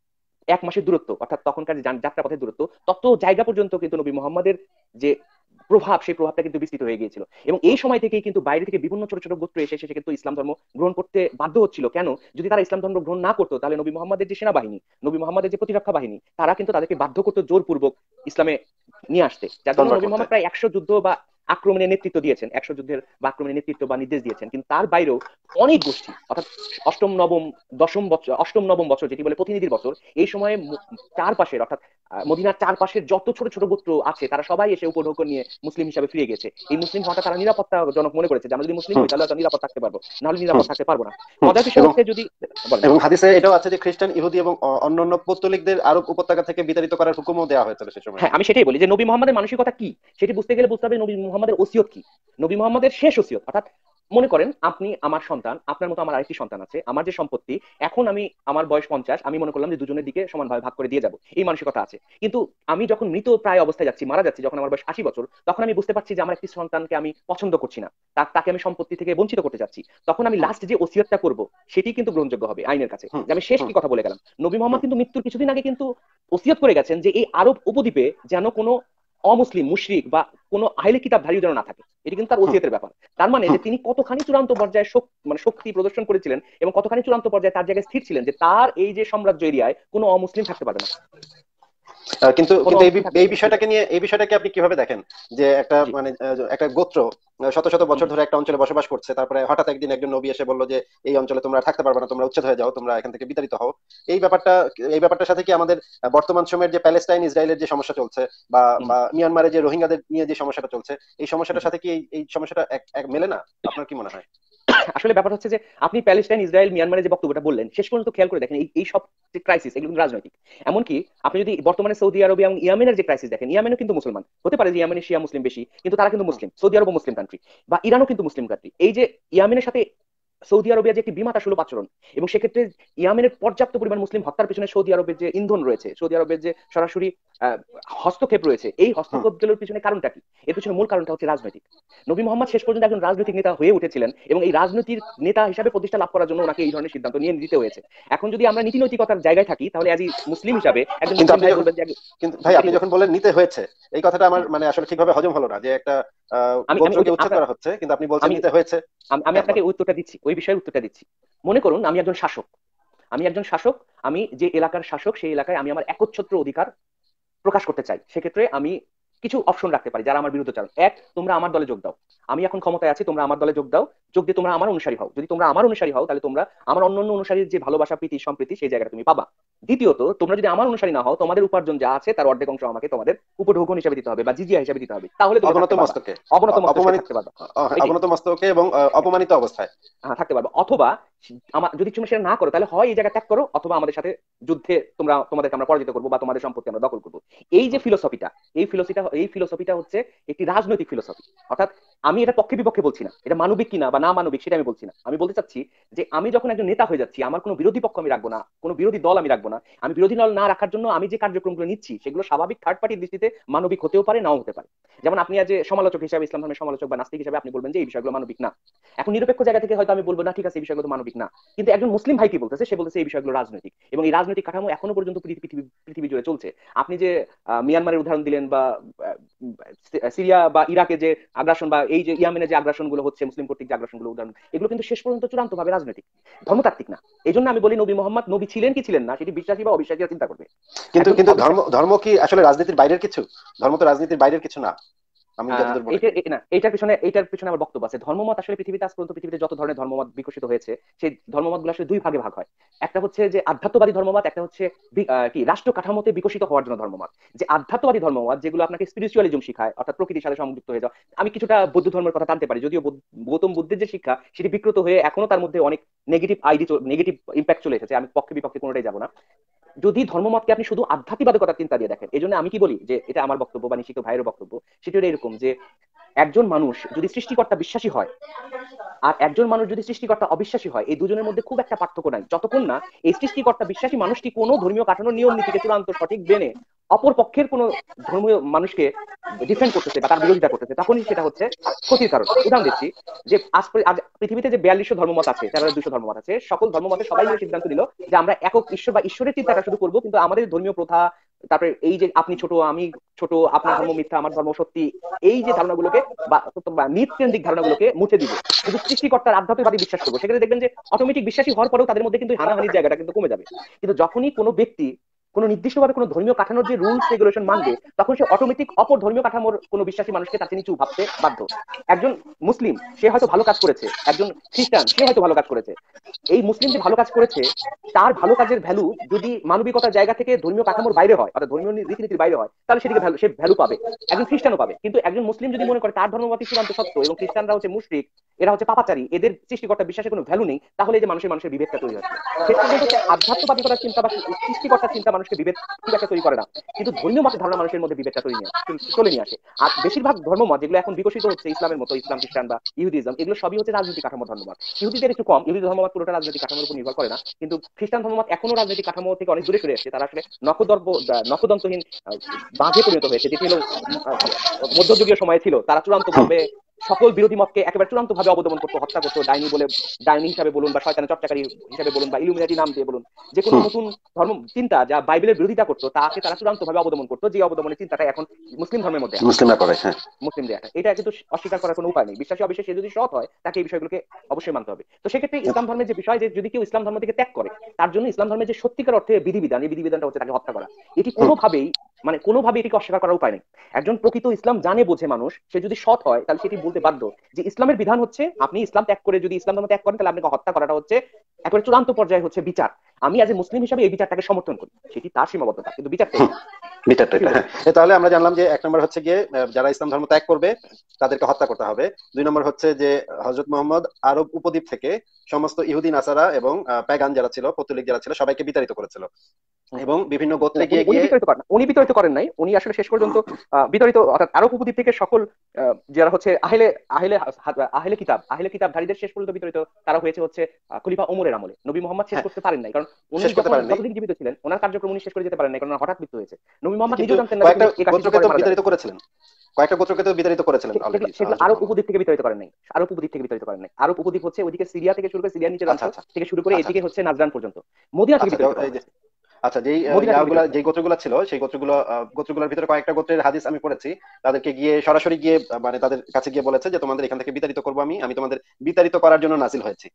S2: এক মাসের দূরত্ব, অর্থাৎ তখনকার যাত্রা পথের দূরত্ব, তত জায়গা পর্যন্ত কিন্তু নবী মোহাম্মদের যে প্রভাব, সেই প্রভাবটা কিন্তু বিস্তৃত হয়ে গিয়েছিল। এবং এই সময় থেকেই কিন্তু বাইরে থেকে বিভিন্ন ছোট ছোট গোত্র এসে সে কিন্তু ইসলাম ধর্ম গ্রহণ করতে বাধ্য হচ্ছিল। কেন? যদি তারা ইসলাম ধর্ম গ্রহণ না করতো, তাহলে নবী মোহাম্মদের যে সেনাবাহিনী, নবী মোহাম্মদের যে প্রতিরক্ষা বাহিনী, তারা কিন্তু তাদেরকে বাধ্য করতো জোরপূর্বক ইসলামে নিয়ে আসতে। যার জন্য নবী মোহাম্মদ প্রায় একশো যুদ্ধ বা আক্রমণের নেতৃত্ব দিয়েছেন, একশো যুদ্ধের বা আক্রমণের নেতৃত্ব বা নির্দেশ দিয়েছেন। কিন্তু তার বাইরেও অনেক গোষ্ঠী, অর্থাৎ অষ্টম নবম দশম বছর, অষ্টম নবম বছর যেটি বলে প্রতিনিধির বছর, এই সময়ে চারপাশের অর্থাৎ মদিনার চারপাশের যত ছোট ছোট গোত্র আছে তারা সবাই এসে উপঢৌক নিয়ে মুসলিম হিসাবে ফিরে গেছে। এই মুসলিম হওয়াটা তারা নিরাপত্তাজনক মনে করেছে যে আমরা যদি মুসলিম হই তাহলে নিরাপদ থাকতে পারবো, নাহলে নিরাপদ থাকতে পারবো না। মজার বিষয় হচ্ছে যদি
S1: এবং হাদিসে এটাও আছে যে খ্রিস্টান, ইহুদি এবং অন্যান্য পৌত্তলিকদের আরব উপত্যকা থেকে বিতাড়িত করার হুকুমও দেওয়া হয়েছিল সেই সময়।
S2: হ্যাঁ, আমি সেটাই বলি যে নবী মোহাম্মদের মানসিকতা কি সেটি বুঝতে গেলে বুঝতে হবে নবী মোহাম্মদের ওসিয়ত কি, নবী মোহাম্মদের শেষ ওসিয়ত। অর্থাৎ মনে করেন আপনি আমার সন্তান, আপনার মতো আমার আরেকটি সন্তান আছে, আমার যে সম্পত্তি, এখন আমি আমার বয়স পঞ্চাশ, আমি মনে করলাম যে দুজনের দিকে সমানভাবে ভাগ করে দিয়ে যাবো, এই মানসিকতা আছে। কিন্তু আমি যখন মৃত প্রায় অবস্থায় যাচ্ছি, মারা যাচ্ছি, যখন আমার বয়স আশি বছর, তখন আমি বুঝতে পারছি যে আমার একটি সন্তানকে আমি পছন্দ করছি না, তাকে আমি সম্পত্তি থেকে বঞ্চিত করতে যাচ্ছি। তখন আমি লাস্ট যে ওসিয়তটা করবো সেটি কিন্তু গ্রহণযোগ্য হবে আইনের কাছে, যে আমি শেষ কি কথা বলে গেলাম। নবী মোহাম্মদ কিন্তু মৃত্যুর কিছুদিন আগে কিন্তু ওসিয়ত করে গেছেন যে এই আরব উপদ্বীপে যেন কোনো অমুসলিম মুশরিক বা কোনো আহলে কিতাবধারী যেন না থাকে। এটি কিন্তু তার ওসিয়তের ব্যাপার। তার মানে যে তিনি কতখানি চূড়ান্ত পর্যায়ে মানে শক্তি প্রদর্শন করেছিলেন এবং কতখানি চূড়ান্ত পর্যায়ে তার জায়গায় স্থির ছিলেন যে তার এই যে সাম্রাজ্য এরিয়ায় কোনো অমুসলিম থাকতে পারবে না।
S1: কিন্তু কিন্তু এই বিষয়টাকে নিয়ে এই বিষয়টাকে আপনি কিভাবে দেখেন, যে একটা মানে একটা গোত্র শত শত বছর ধরে একটা অঞ্চলে বসবাস করছে, তারপরে হঠাৎ একদিন একজন নবী এসে বললো যে এই অঞ্চলে তোমরা থাকতে পারবে না, তোমরা উচ্ছেদ হয়ে যাও, তোমরা এখান থেকে বিতাড়িত হও। এই ব্যাপারটা এই ব্যাপারটার সাথে কি আমাদের বর্তমান সময়ের যে প্যালেস্টাইন ইসরায়েলের যে সমস্যা চলছে বা মিয়ানমারে যে রোহিঙ্গাদের নিয়ে যে সমস্যাটা চলছে, এই সমস্যাটার সাথে কি এই সমস্যাটা এক মেলে না? আপনার কি মনে হয়?
S2: আসলে ব্যাপার হচ্ছে যে আপনি প্যালেস্টাইন, ইসরায়েল, মিয়ানমারের যে বক্তব্যটা বললেন, শেষ পর্যন্ত খেয়াল করে দেখেন এই সব যে ক্রাইসিস, এগুলো কিন্তু রাজনৈতিক। এমনকি আপনি যদি বর্তমানে সৌদি আরব এবং ইয়েমেনের যে ক্রাইসিস দেখেন, ইয়েমেনও কিন্তু মুসলমান, হতে পারে যে ইয়েমেনের শিয়া মুসলিম বেশি, কিন্তু তারা কিন্তু মুসলিম। সৌদি আরব মুসলিম কান্ট্রি, বা ইরানও কিন্তু মুসলিম কান্ট্রি। এই যে ইয়েমেনের সাথে সৌদি আরবের যে একটি বিমাতা সুলভ আচরণ, এবং সেক্ষেত্রে ইয়েমেনের পর্যাপ্ত পরিমাণ মুসলিম হত্যার পিছনে সৌদি আরবের যে ইন্ধন রয়েছে, সৌদি আরবের যে সরাসরি হস্তক্ষেপ রয়েছে, এই হস্তক্ষেপগুলোর পিছনে কারণটা কি? এর পিছনে মূল কারণটা হচ্ছে রাজনৈতিক। নবী মোহাম্মদ শেষ পর্যন্ত একজন রাজনৈতিক নেতা হয়ে উঠেছিলেন এবং এই রাজনৈতিক নেতা হিসাবে প্রতিষ্ঠা লাভ করার জন্য ওনাকে এই ধরনের সিদ্ধান্ত নিয়ে নিতে হয়েছে। এখন যদি আমরা নীতি নৈতিকতার জায়গায় থাকি, তাহলে আজ মুসলিম হিসাবে একজন মুসলিম ভাই বলবেন যে,
S1: কিন্তু ভাই আপনি যখন বলেন নিতে হয়েছে, এই কথাটা আমার মানে আসলে ঠিকভাবে হজম হলো না, যে একটা গোত্রকে উচ্ছেদ করা হচ্ছে কিন্তু আপনি বলছেন নিতে হয়েছে।
S2: আমি আপনাকে উত্তরটা দিচ্ছি, ওই বিষয়ে উত্তরটা দিচ্ছি। মনে করুন আমি একজন শাসক, আমি একজন শাসক, আমি যে এলাকার শাসক সেই এলাকায় আমি আমার একচ্ছত্র অধিকার প্রকাশ করতে চাই। সেক্ষেত্রে আমি কিছু অপশন রাখতে পারি যারা আমার বিরুদ্ধে চান। এক, তোমরা আমার দলে যোগ দাও, আমি এখন ক্ষমতায় আছি, তোমরা আমার দলে যোগ দাও, যোগ দিয়ে তোমরা আমার অনুসারী হও। যদি তোমরা আমার অনুসারী হও তাহলে তোমরা আমার অন্যান্য অনুসারীর যে ভালোবাসা, প্রীতি, সম্প্রীতি সেই জায়গাটা তুমি পাবা। দ্বিতীয়ত, তোমরা যদি আমার অনুসারী না হও, তোমাদের উপার্জন যা আছে তার অর্ধেক অংশ আমাকে তোমাদের উপঢৌকন হিসেবে দিতে হবে বা জিজিয়া হিসেবে দিতে হবে, তাহলে তোমরা
S1: অবনত
S2: থাকতে পারবা।
S1: মস্তকে,
S2: অবনত
S1: অ-
S2: মস্তকে
S1: অপমানিত,
S2: থাকতে পারবা,
S1: অ-
S2: এটাই।
S1: অবনত মস্তকে এবং আহ, অপমানিত অবস্থায়।
S2: হ্যাঁ, থাকতে পারবে। অথবা আমার যদি তুমি সেটা না করো তাহলে হয় এই জায়গা ত্যাগ করো, অথবা আমাদের সাথে যুদ্ধে তোমরা তোমাদেরকে আমরা পরাজিত করবো বা তোমাদের সম্পত্তি আমরা দখল করবো। এই যে
S1: হুম।
S2: ফিলোসফিটা, এই ফিলোসফিটা এই ফিলোসফিটা হচ্ছে একটি রাজনৈতিক ফিলোসফি। অর্থাৎ আমি এটা পক্ষে বিপক্ষে বলছি না, এটা মানবিক কিনা বা না মানবিক সেটা আমি বলছি না। আমি বলতে চাচ্ছি যে আমি যখন একজন নেতা হয়ে যাচ্ছি, আমার কোনো বিরোধী পক্ষ আমি রাখবো না, কোনো বিরোধী দল আমি রাখবো না। আমি বিরোধী দল না রাখার জন্য আমি যে কার্যক্রমগুলো নিচ্ছি সেগুলো স্বাভাবিক থার্ড পার্টির দৃষ্টিতে মানবিক হতেও পারে, নাও হতে পারে। যেমন আপনি আজ যে সমালোচক হিসাবে, ইসলাম ধর্মের সমালোচক বা নাস্তিক হিসাবে আপনি বলবেন যে এই বিষয়গুলো মানবিক না। এখন নিরপেক্ষ জায়গা থেকে হয়তো আমি বলবো না ঠিক আছে এই বিষয়গুলো তো মানবিক না, কিন্তু একজন মুসলিম ভাই কি বলতেছে, সে বলতেছে এই বিষয়গুলো রাজনৈতিক, এবং এই রাজনৈতিক কাঠামো এখনো পর্যন্ত পৃথিবী পৃথিবী পৃথিবী জুড়ে চলছে। আপনি যে আহ, মিয়ানমারের উদাহরণ দিলেন, বা আহ, সিরিয়া বা ইরাকে যে আগ্রাসন, বা এই যে ইয়ামেনে যে আগ্রাসন গুলো হচ্ছে, মুসলিম কর্তৃক যে আগ্রাসন গুলো উদাহরণ, এগুলো কিন্তু শেষ পর্যন্ত চূড়ান্ত ভাবে রাজনৈতিক, ধর্মতাত্ত্বিক না। এই জন্য আমি বলি নবী মোহাম্মদ নবী ছিলেন কি ছিলেন না সেটি বিশ্বাসী বা অবিশ্বাসীরা চিন্তা করবে।
S1: কিন্তু
S2: একজন
S1: কিন্তু ধর্ম
S2: অবিশ্বাসী,
S1: ধর্ম কি আসলে রাজনীতির বাইরের কিছু? ধর্ম তো রাজনীতির বাইরের কিছু না, আমি
S2: আহ
S1: যতদূর মনে
S2: এইটা
S1: করি।
S2: এ- না এইটার পিছনে এইটার পিছনে আমার বক্তব্য আছে। ধর্মমত আসলে পৃথিবীতে আজ পর্যন্ত পৃথিবীতে যত ধরনের ধর্মমত বিকশিত হয়েছে, সেই ধর্মমতগুলো আসলে দুই ভাগে ভাগ হয়। একটা হচ্ছে যে আধ্যাত্মবাদী ধর্মমত, একটা হচ্ছে বি- আহ, কি রাষ্ট্র কাঠামোতে বিকশিত হওয়ার জন্য ধর্মমত। যে আধ্যাত্মবাদী ধর্মমত যেগুলো আপনাকে স্পিরিচুয়ালিজম শিখায়, অর্থাৎ প্রকৃতির সাথে সংযুক্ত হয়ে যাওয়া। আমি কিছুটা বৌদ্ধ ধর্মের কথা টানতে পারি, যদিও বৌদ্ধ- গৌতম বুদ্ধের যে শিক্ষা সেটি বিকৃত হয়ে এখনো তার মধ্যে অনেক নেগেটিভ আইডি, নেগেটিভ ইম্প্যাক্ট চলে এসেছে। আমি পক্ষে বিপক্ষে কোনোটাই যাবো না। যদি ধর্মমতকে আপনি শুধু আধ্যাত্মিকতার চিন্তা দিয়ে দেখেন, এই জন্য আমি কি বলি যে এটা আমার বক্তব্য বা নিশ্চিত ভাইয়ের বক্তব্য, সেটি হলো এরকম যে একজন মানুষ যদি সৃষ্টিকর্তা বিশ্বাসী হয় আর একজন মানুষ যদি সৃষ্টিকর্তা অবিশ্বাসী হয়, এই দুজনের মধ্যে খুব একটা পার্থক্য নাই, যতক্ষণ না এই সৃষ্টিকর্তা বিশ্বাসী মানুষটি কোনো ধর্মীয় কাঠামোর নিয়ম নীতিকে চূড়ান্ত সঠিক মেনে অপর পক্ষের কোনো ধর্মীয় মানুষকে ডিফেন্ড করতেছে বা তার বিরোধিতা করতেছে, তখনই সেটা হচ্ছে ক্ষতির কারণ। উদাহরণ দিচ্ছি, যে আজ পরি- আজ পৃথিবীতে যে বিয়াল্লিশশো ধর্মমত আছে, তেরো হাজার দুশো ধর্মমত আছে, সকল ধর্মমতে সবাই মিলে সিদ্ধান্ত নিল যে আমরা একক ঈশ্বর বা ঈশ্বরের চিন্তাটা শুধু করবো, কিন্তু আমাদের ধর্মীয় প্রথা, তারপরে এই যে আপনি ছোট আমি ছোট, আপনার ধর্ম মিথ্যা আমার ধর্ম সত্যি, এই যে ধারণাগুলোকে বা মিথ কেন্দ্রিক ধারণাগুলোকে মুছে দিব, শুধু সৃষ্টিকর্তার আধ্যাত্মিকবাদী বিশ্বাস করবো, সেক্ষেত্রে দেখবেন যে অটোমেটিক বিশ্বাসী হওয়ার পরেও তাদের মধ্যে কিন্তু হানাহানির জায়গাটা কিন্তু কমে যাবে। কিন্তু যখনই কোনো ব্যক্তি কোনো নির্দিষ্টভাবে কোনো ধর্মীয় কাঠামোর যে রুলস রেগুলেশন মানবে, তখন সে অটোমেটিক অপর ধর্মীয় কাঠামোর কোনো বিশ্বাসী মানুষকে তার চেয়ে নিচু ভাবতে বাধ্য। একজন মুসলিম সে হয়তো ভালো কাজ করেছে, একজন খ্রিস্টান সে হয়তো ভালো কাজ করেছে, এই মুসলিম যে ভালো কাজ করেছে তার ভালো কাজের ভ্যালু যদি মানবিকতার জায়গা থেকে ধর্মীয় কাঠামোর বাইরে হয়, অর্থাৎ ধর্মীয় রীতিনীতির বাইরে হয়, তাহলে সেটিকে ভ্যালু সে ভ্যালু পাবে, একজন খ্রিস্টানও পাবে। কিন্তু একজন মুসলিম যদি মনে করে তার ধর্মমতই চূড়ান্ত সত্য এবং খ্রিস্টানরা হচ্ছে মুশরিক, এরা হচ্ছে পাপাচারী, এদের সৃষ্টিকর্তা বিশ্বাসের কোনো ভ্যালু নেই, তাহলে এই যে মানুষের মানুষের বিভেদটা তৈরি হচ্ছে। শেষ পর্যন্ত হচ্ছে আধ্যাত্মবাদিকতার চিন্তা বা সৃষ্টিকর্তার চিন্তা মানুষকে বিভেদ খুব একটা তৈরি করে না, কিন্তু ধর্মীয় মতের ধারণা মানুষের মধ্যে বিভেদটা তৈরি নিয়ে চলে নিয়ে আসে। আর বেশিরভাগ ধর্মমত যেগুলো এখন বিকশিত হচ্ছে ইসলামের মতো, ইসলাম খ্রিস্টান বা ইহুদিজম, এগুলো সবই হচ্ছে রাজনৈতিক কাঠামো ধর্মমত। ইহুদিদের একটু কম, ইহুদি ধর্মমত পুরোটা রাজনৈতিক কাঠামোর উপর নির্ভর করে না, কিন্তু খ্রিস্টান ধর্মমত এখনো রাজনৈতিক কাঠামো থেকে অনেক দূরে সরে এসেছে। তারা আসলে নখদর্প নখদন্তহীন আহ, বাঘে পরিণত হয়েছে, যেটি হলো উম, আহ, মধ্যযুগীয় সময়ে ছিল। তারা চূড়ান্ত
S1: হুম।
S2: ভাবে সকল বিরোধী মতকে একেবারে চূড়ান্ত ভাবে অবদমন করতো, হত্যা করতো, ডাইনি বলে, ডাইনি হিসাবে বলুন বা শয়তানের চর্চাকারী হিসাবে বলুন বা ইলুমিনাটি নাম দিয়ে বলুন, যে কোনো
S1: হুম।
S2: নতুন ধর্ম চিন্তা যা বাইবেলের বিরোধিতা করতো তাকে তারা চূড়ান্ত ভাবে অবদমন করতো, যে অবদমনের চিন্তাটা এখন মুসলিম ধর্মের মধ্যে আছে।
S1: মুসলিমরা করে, হ্যাঁ।
S2: মুসলিমদের একটা এটা কিন্তু অস্বীকার করার কোনো উপায় নেই। বিশ্বাসী অবিশ্বাসী সে যদি সৎ হয় তাকে এই বিষয়গুলোকে অবশ্যই মানতে হবে। তো সেক্ষেত্রে ইসলাম ধর্মের যে বিষয়, যে যদি কেউ ইসলাম ধর্ম থেকে ত্যাগ করে, তার জন্য ইসলাম ধর্মের যে সত্যিকার অর্থে বিধিবিধান, এই বিধিবিধানটা হচ্ছে তাকে হত্যা করা। এটি
S1: হুম।
S2: কোনোভাবেই মানে কোনোভাবে এটিকে অস্বীকার করার উপায় নেই। একজন প্রকৃত ইসলাম জানে বোঝে মানুষ, সে যদি সৎ হয় তাহলে সেটি বলতে বাধ্য যে ইসলামের বিধান হচ্ছে আপনি ইসলাম ত্যাগ করে যদি ইসলাম ধর্ম ত্যাগ করেন তাহলে আপনাকে হত্যা করাটা হচ্ছে একেবারে চূড়ান্ত পর্যায়ে হচ্ছে বিচার। আমি আজ মুসলিম হিসাবে এই বিচারটাকে সমর্থন করি, সেটি তার সীমাবদ্ধতা, কিন্তু বিচারটা
S1: হুম।
S2: এটি।
S1: বিচারটা
S2: এটি
S1: এটা,
S2: হলো
S1: হ্যাঁ। এ তাহলে আমরা জানলাম যে এক নম্বর হচ্ছে গিয়ে আহ, যারা ইসলাম ধর্ম ত্যাগ করবে তাদেরকে হত্যা করতে হবে। দুই নম্বর হচ্ছে যে হজরত মোহাম্মদ আরব উপদ্বীপ থেকে সমস্ত ইহুদি নাসারা এবং প্যাগান যারা ছিল, পৌত্তলিক যারা ছিল, সবাইকে বিতাড়িত করেছিল
S2: হুম।
S1: এবং বিভিন্ন
S2: না,
S1: গোত্রে
S2: উনি
S1: গিয়ে
S2: উনি
S1: গিয়ে
S2: বিতাড়িত করেন না, উনি বিতাড়িত করেন নাই, উনি আসলে শেষ পর্যন্ত আহ, বিতাড়িত, অর্থাৎ আরব উপদ্বীপ থেকে সকল আহ, যারা হচ্ছে আহলে আহলে আহলে কিতাব আহলে কিতাবধারীদের শেষ পর্যন্ত বিতাড়িত তারা হয়েছে হচ্ছে আহ, খলিফা ওমরের আমলে। নবী মোহাম্মদ শেষ
S1: হ্যাঁ,
S2: করতে পারেন নাই, কারণ উনি
S1: শেষ করতে
S2: যখন
S1: পারেন নাই।
S2: যতদিন জীবিত ছিলেন ওনার কার্যক্রম উনি শেষ করে যেতে পারেন নাই, কারণ ওনার হঠাৎ মৃত্যু হয়েছে। নবী মোহাম্মদ
S1: কিন্তু
S2: নিজেও জানতেন না যে
S1: কয়েকটা
S2: তিনি একাশি বছর
S1: গোত্রকে তো
S2: পরে মারা যাবেন।
S1: বিতাড়িত করেছিলেন, কয়েকটা গোত্রকে তো বিতাড়িত করেছিলেন
S2: সে- সেগুলো
S1: অলরেডি
S2: সেগুলো
S1: হজরত
S2: আরব
S1: মোহাম্মদ।
S2: উপদ্বীপ থেকে বিতাড়িত করেন নাই, আরব উপদ্বীপ থেকে বিতাড়িত করেন নাই। আরব উপদ্বীপ হচ্ছে ওইদিকে সিরিয়া থেকে শুরু করে, সিরিয়ার নিচের অংশ
S1: আচ্ছা, আচ্ছা,
S2: থেকে শুরু করে
S1: আচ্ছা,
S2: এদিকে
S1: আচ্ছা,
S2: হচ্ছে নাজরান পর্যন্ত মদিনা থেকে
S1: আচ্ছা।
S2: বিতাড়িত
S1: য-
S2: করা
S1: এই যে
S2: হয়েছে।
S1: আচ্ছা, যেই আহ,
S2: মদিনা থেকে
S1: ইয়াগুলা
S2: বিতাড়িত করা
S1: যেই
S2: হয়েছে।
S1: গোত্রগুলো ছিল সেই গোত্রগুলো আহ, গোত্রগুলোর ভিতরে কয়েকটা গোত্রের হাদিস আমি পড়েছি, তাদেরকে গিয়ে সরাসরি গিয়ে আহ, মানে তাদের কাছে গিয়ে বলেছে যে তোমাদের এখান থেকে বিতাড়িত করবো, আমি আমি তোমাদের বিতাড়িত করার জন্য নাজিল হয়েছি।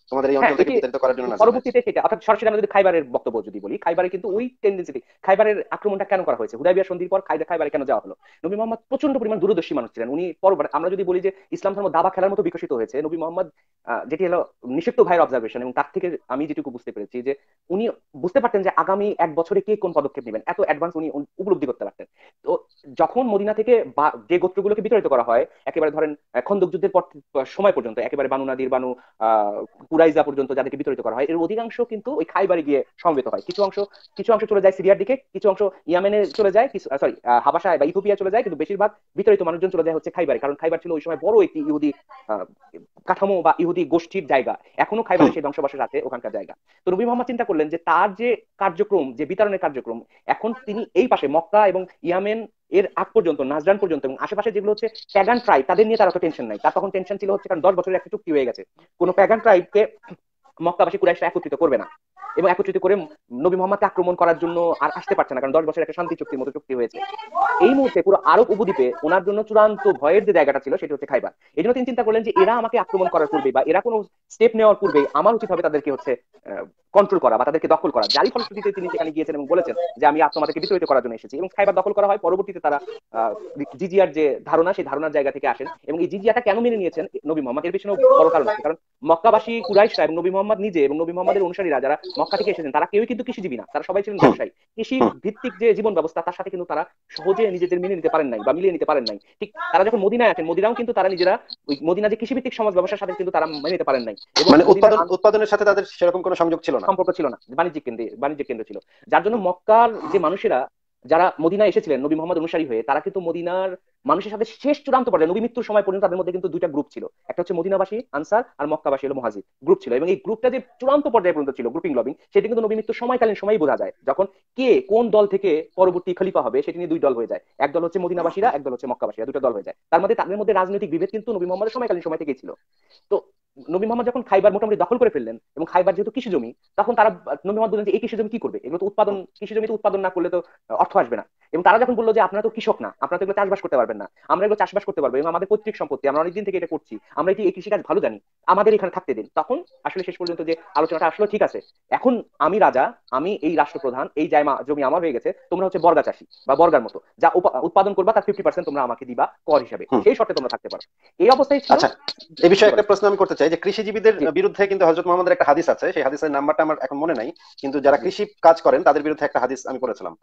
S1: তোমাদের এই
S2: হ্যাঁ
S1: অঞ্চল থেকে
S2: এটি
S1: বিতাড়িত করার জন্য নাজিল হয়েছে।
S2: পরবর্তীতে সেটা অর্থাৎ সরাসরি আমরা যদি খাইবারের বক্তব্য যদি বলি, খাইবারে কিন্তু ওই টেন্ডেন্সিটি, খাইবারের আক্রমণটা কেন করা হয়েছে, হুদাইবিয়া সন্ধির পর খাইবার খাইবারে কেন যাওয়া হলো? নবী মোহাম্মদ প্রচন্ড পরিমাণ দূরদর্শী মানুষ ছিলেন উনি। পরবার আমরা যদি বলি যে ইসলাম ধর্ম দাবা খেলার মতো বিকশিত হয়েছে, নবী মোহাম্মদ আহ, যেটি হলো নিষিক্ত ভাইয়ের অবজারভেশন, এবং তার থেকে আমি যেটুকু বুঝতে পেরেছি যে উনি বুঝতে পারতেন যে আগামী এক বছরে কে কোন পদক্ষেপ নেবেন, এত অ্যাডভান্স উনি উপলব্ধি করতে পারতেন। তো যখন মদিনা থেকে বা- যে গোত্রগুলোকে বিতাড়িত করা হয় একেবারে ধরেন আহ, খন্দক যুদ্ধের পর সময় পর্যন্ত, একেবারে বানু নাদির, বানু আহ কুরাইজা পর্যন্ত যাদেরকে বিতাড়িত করা হয়, এর অধিকাংশ কিন্তু ওই খাইবারে গিয়ে সমবেত হয়। কিছু অংশ কিছু অংশ চলে যায় সিরিয়ার দিকে, কিছু অংশ ইয়ামেনে চলে যায়, কিছু সরি হাবাসায় বা ইথিওপিয়া চলে যায়, কিন্তু বেশিরভাগ বিতাড়িত মানুষজন চলে যায় হচ্ছে খাইবারে, কারণ খাইবার ছিল ওই সময় বড় একটি ইহুদি আহ, কাঠামো বা ইহুদি গোষ্ঠীর জায়গা। এখনো খাইবারে সেই ধ্বংসাবশেষ আছে ওখানকার জায়গা। তো নবী মোহাম্মদ চিন্তা করলেন যে তার যে কার্যক্রম, যে বিতরণের কার্যক্রম, এখন তিনি এই পাশে মক্কা এবং ইয়ামেন এর আগ পর্যন্ত, নাজরান পর্যন্ত এবং আশেপাশে যেগুলো হচ্ছে প্যাগান ট্রাইব, তাদের নিয়ে তার অত টেনশন নাই। তার তখন টেনশন ছিল হচ্ছে কারণ দশ বছরের একটা চুক্তি হয়ে গেছে, কোন প্যাগান ট্রাইবকে মক্কাবাসী কুরাইশরা একত্রিত করবে না, এবং একত্রিত করে নবী মোহাম্মদকে আক্রমণ করার জন্য আর আসতে পারছে না, কারণ দশ বছরের একটা শান্তি চুক্তির মতো চুক্তি হয়েছে। এই মুহূর্তে পুরো আরব উপদ্বীপে ওনার জন্য চূড়ান্ত ভয়ের যে জায়গাটা ছিল সেটা হচ্ছে খাইবার। এই জন্য তিনি চিন্তা করলেন যে এরা আমাকে আক্রমণ করার পূর্বে বা এরা কোনো স্টেপ নেওয়ার পূর্বে আমার উচিত হবে তাদেরকে হচ্ছে কন্ট্রোল করা বা তাদেরকে দখল করা। যারই ফলশ্রুতিতে তিনি সেখানে গিয়েছেন এবং বলেছেন যে আমি তোমাদেরকে বিতাড়িত করার জন্য এসেছি, এবং খাইবার দখল করা হয়। পরবর্তীতে তারা আহ, জিজিয়ার যে ধারণা, সেই ধারণার জায়গা থেকে আসেন, এবং এই জিজিয়াটা কেন মেনে নিয়েছেন নবী মোহাম্মদ, এর পিছনে বড় কারণ আছে। কারণ মক্কাবাসী কুরাইশরা এবং নবী মোহাম্মদ নিজে এবং নবী মোহাম্মদের অনুসারীরা যারা মক্কা থেকে এসেছেন, তারা কেউই কিন্তু কৃষিজীবী না, তারা সবাই ছিলেন
S1: হুম,
S2: ব্যবসায়ী। কৃষি
S1: হুম।
S2: ভিত্তিক যে জীবন ব্যবস্থা, তার সাথে কিন্তু তারা সহজে নিজেদের মেনে নিতে পারেন নাই বা মিলিয়ে নিতে পারেন নাই। ঠিক তারা যখন মদিনায় আসেন, মদিনাও কিন্তু তারা নিজেরা ওই মদিনা যে কৃষিভিত্তিক সমাজ ব্যবসার সাথে কিন্তু তারা মেনে নিতে পারেন নাই, এবং
S1: মানে
S2: মদিনার
S1: উৎপাদন উৎপাদনের সাথে তাদের সেরকম কোনো সংযোগ ছিল না।
S2: সম্পর্ক ছিল না, বাণিজ্যিক কেন্দ্রে বাণিজ্যিক কেন্দ্র ছিল। যার জন্য মক্কার যে মানুষেরা যারা মদিনায় এসেছিলেন নবী মোহাম্মদ অনুসারী হয়ে, তারা কিন্তু মদিনার মানুষের সাথে শেষ চূড়ান্ত পর্যায়ে নবী মৃত্যুর সময় পর্যন্ত তাদের মধ্যে কিন্তু দুইটা গ্রুপ ছিল, একটা হচ্ছে মদিনাবাসী আনসার আর মক্কাবাসী হলো মুহাজির গ্রুপ ছিল। এবং এই গ্রুপটা যে চূড়ান্ত পর্যায়ে পর্যন্ত ছিল গ্রুপিং লবিং, সেটা কিন্তু নবী মৃত্যুর সময়কালীন সময়ই বোঝা যায়, যখন কে কোন দল থেকে পরবর্তী খলিফা হবে সেটি নিয়ে দুই দল হয়ে যায়। এক দল হচ্ছে মদিনাবাসীরা, এক দল হচ্ছে মক্কাবাসীরা, দুটো দল হয়ে যায়। তার মধ্যে তাদের মধ্যে রাজনৈতিক বিভেদ কিন্তু নবী মোহাম্মদের সময়কালীন সময় থেকেই ছিল। তো নবী মোহাম্মদ যখন খাইবার মোটামুটি দখল করে ফেললেন, এবং খাইবার যেহেতু কৃষি জমি, তখন তারা নবী মোহাম্মদ বললেন যে এই কৃষি জমি কি করবে, এগুলো তো উৎপাদন, কৃষি জমিতে উৎপাদন না করলে তো অর্থ আসবে না। এবং তারা যখন বললো যে আপনারা তো কৃষক না, আপনারা তো এগুলো চাষবাস করতে পারবেন না, আমরা এগুলো চাষবাস করতে পারবো এবং আমাদের পৈতৃক সম্পত্তি, আমরা অনেকদিন থেকে এটা করছি, আমরা এটি এই কৃষিকাজ ভালো জানি, আমাদের এখানে থাকতে দিন। তখন আসলে শেষ পর্যন্ত যে আলোচনাটা আসলে ঠিক আছে, এখন আমি রাজা, আমি এই রাষ্ট্রপ্রধান, এই জায়গা জমি আমার হয়ে গেছে, তোমরা হচ্ছে বর্গা চাষী বা বর্গার মতো, যা উৎপাদন করবা তার ফিফটি পার্সেন্ট তোমরা আমাকে দিবা কর হিসাবে,
S1: হুম।
S2: সেই শর্তে তোমরা থাকতে পারো। এই অবস্থায় ছিল।
S1: আচ্ছা, এই
S2: জি
S1: বিষয়ে একটা
S2: বলেন।
S1: প্রশ্ন আমি করতে চাই যে কৃষিজীবীদের
S2: জি
S1: বিরুদ্ধে কিন্তু হযরত মুহাম্মদের একটা হাদিস আছে, সেই হাদিসের নাম্বারটা আমার এখন মনে নাই, কিন্তু যারা
S2: জি
S1: কৃষি কাজ করেন তাদের বিরুদ্ধে একটা হাদিস আমি পড়েছিলাম।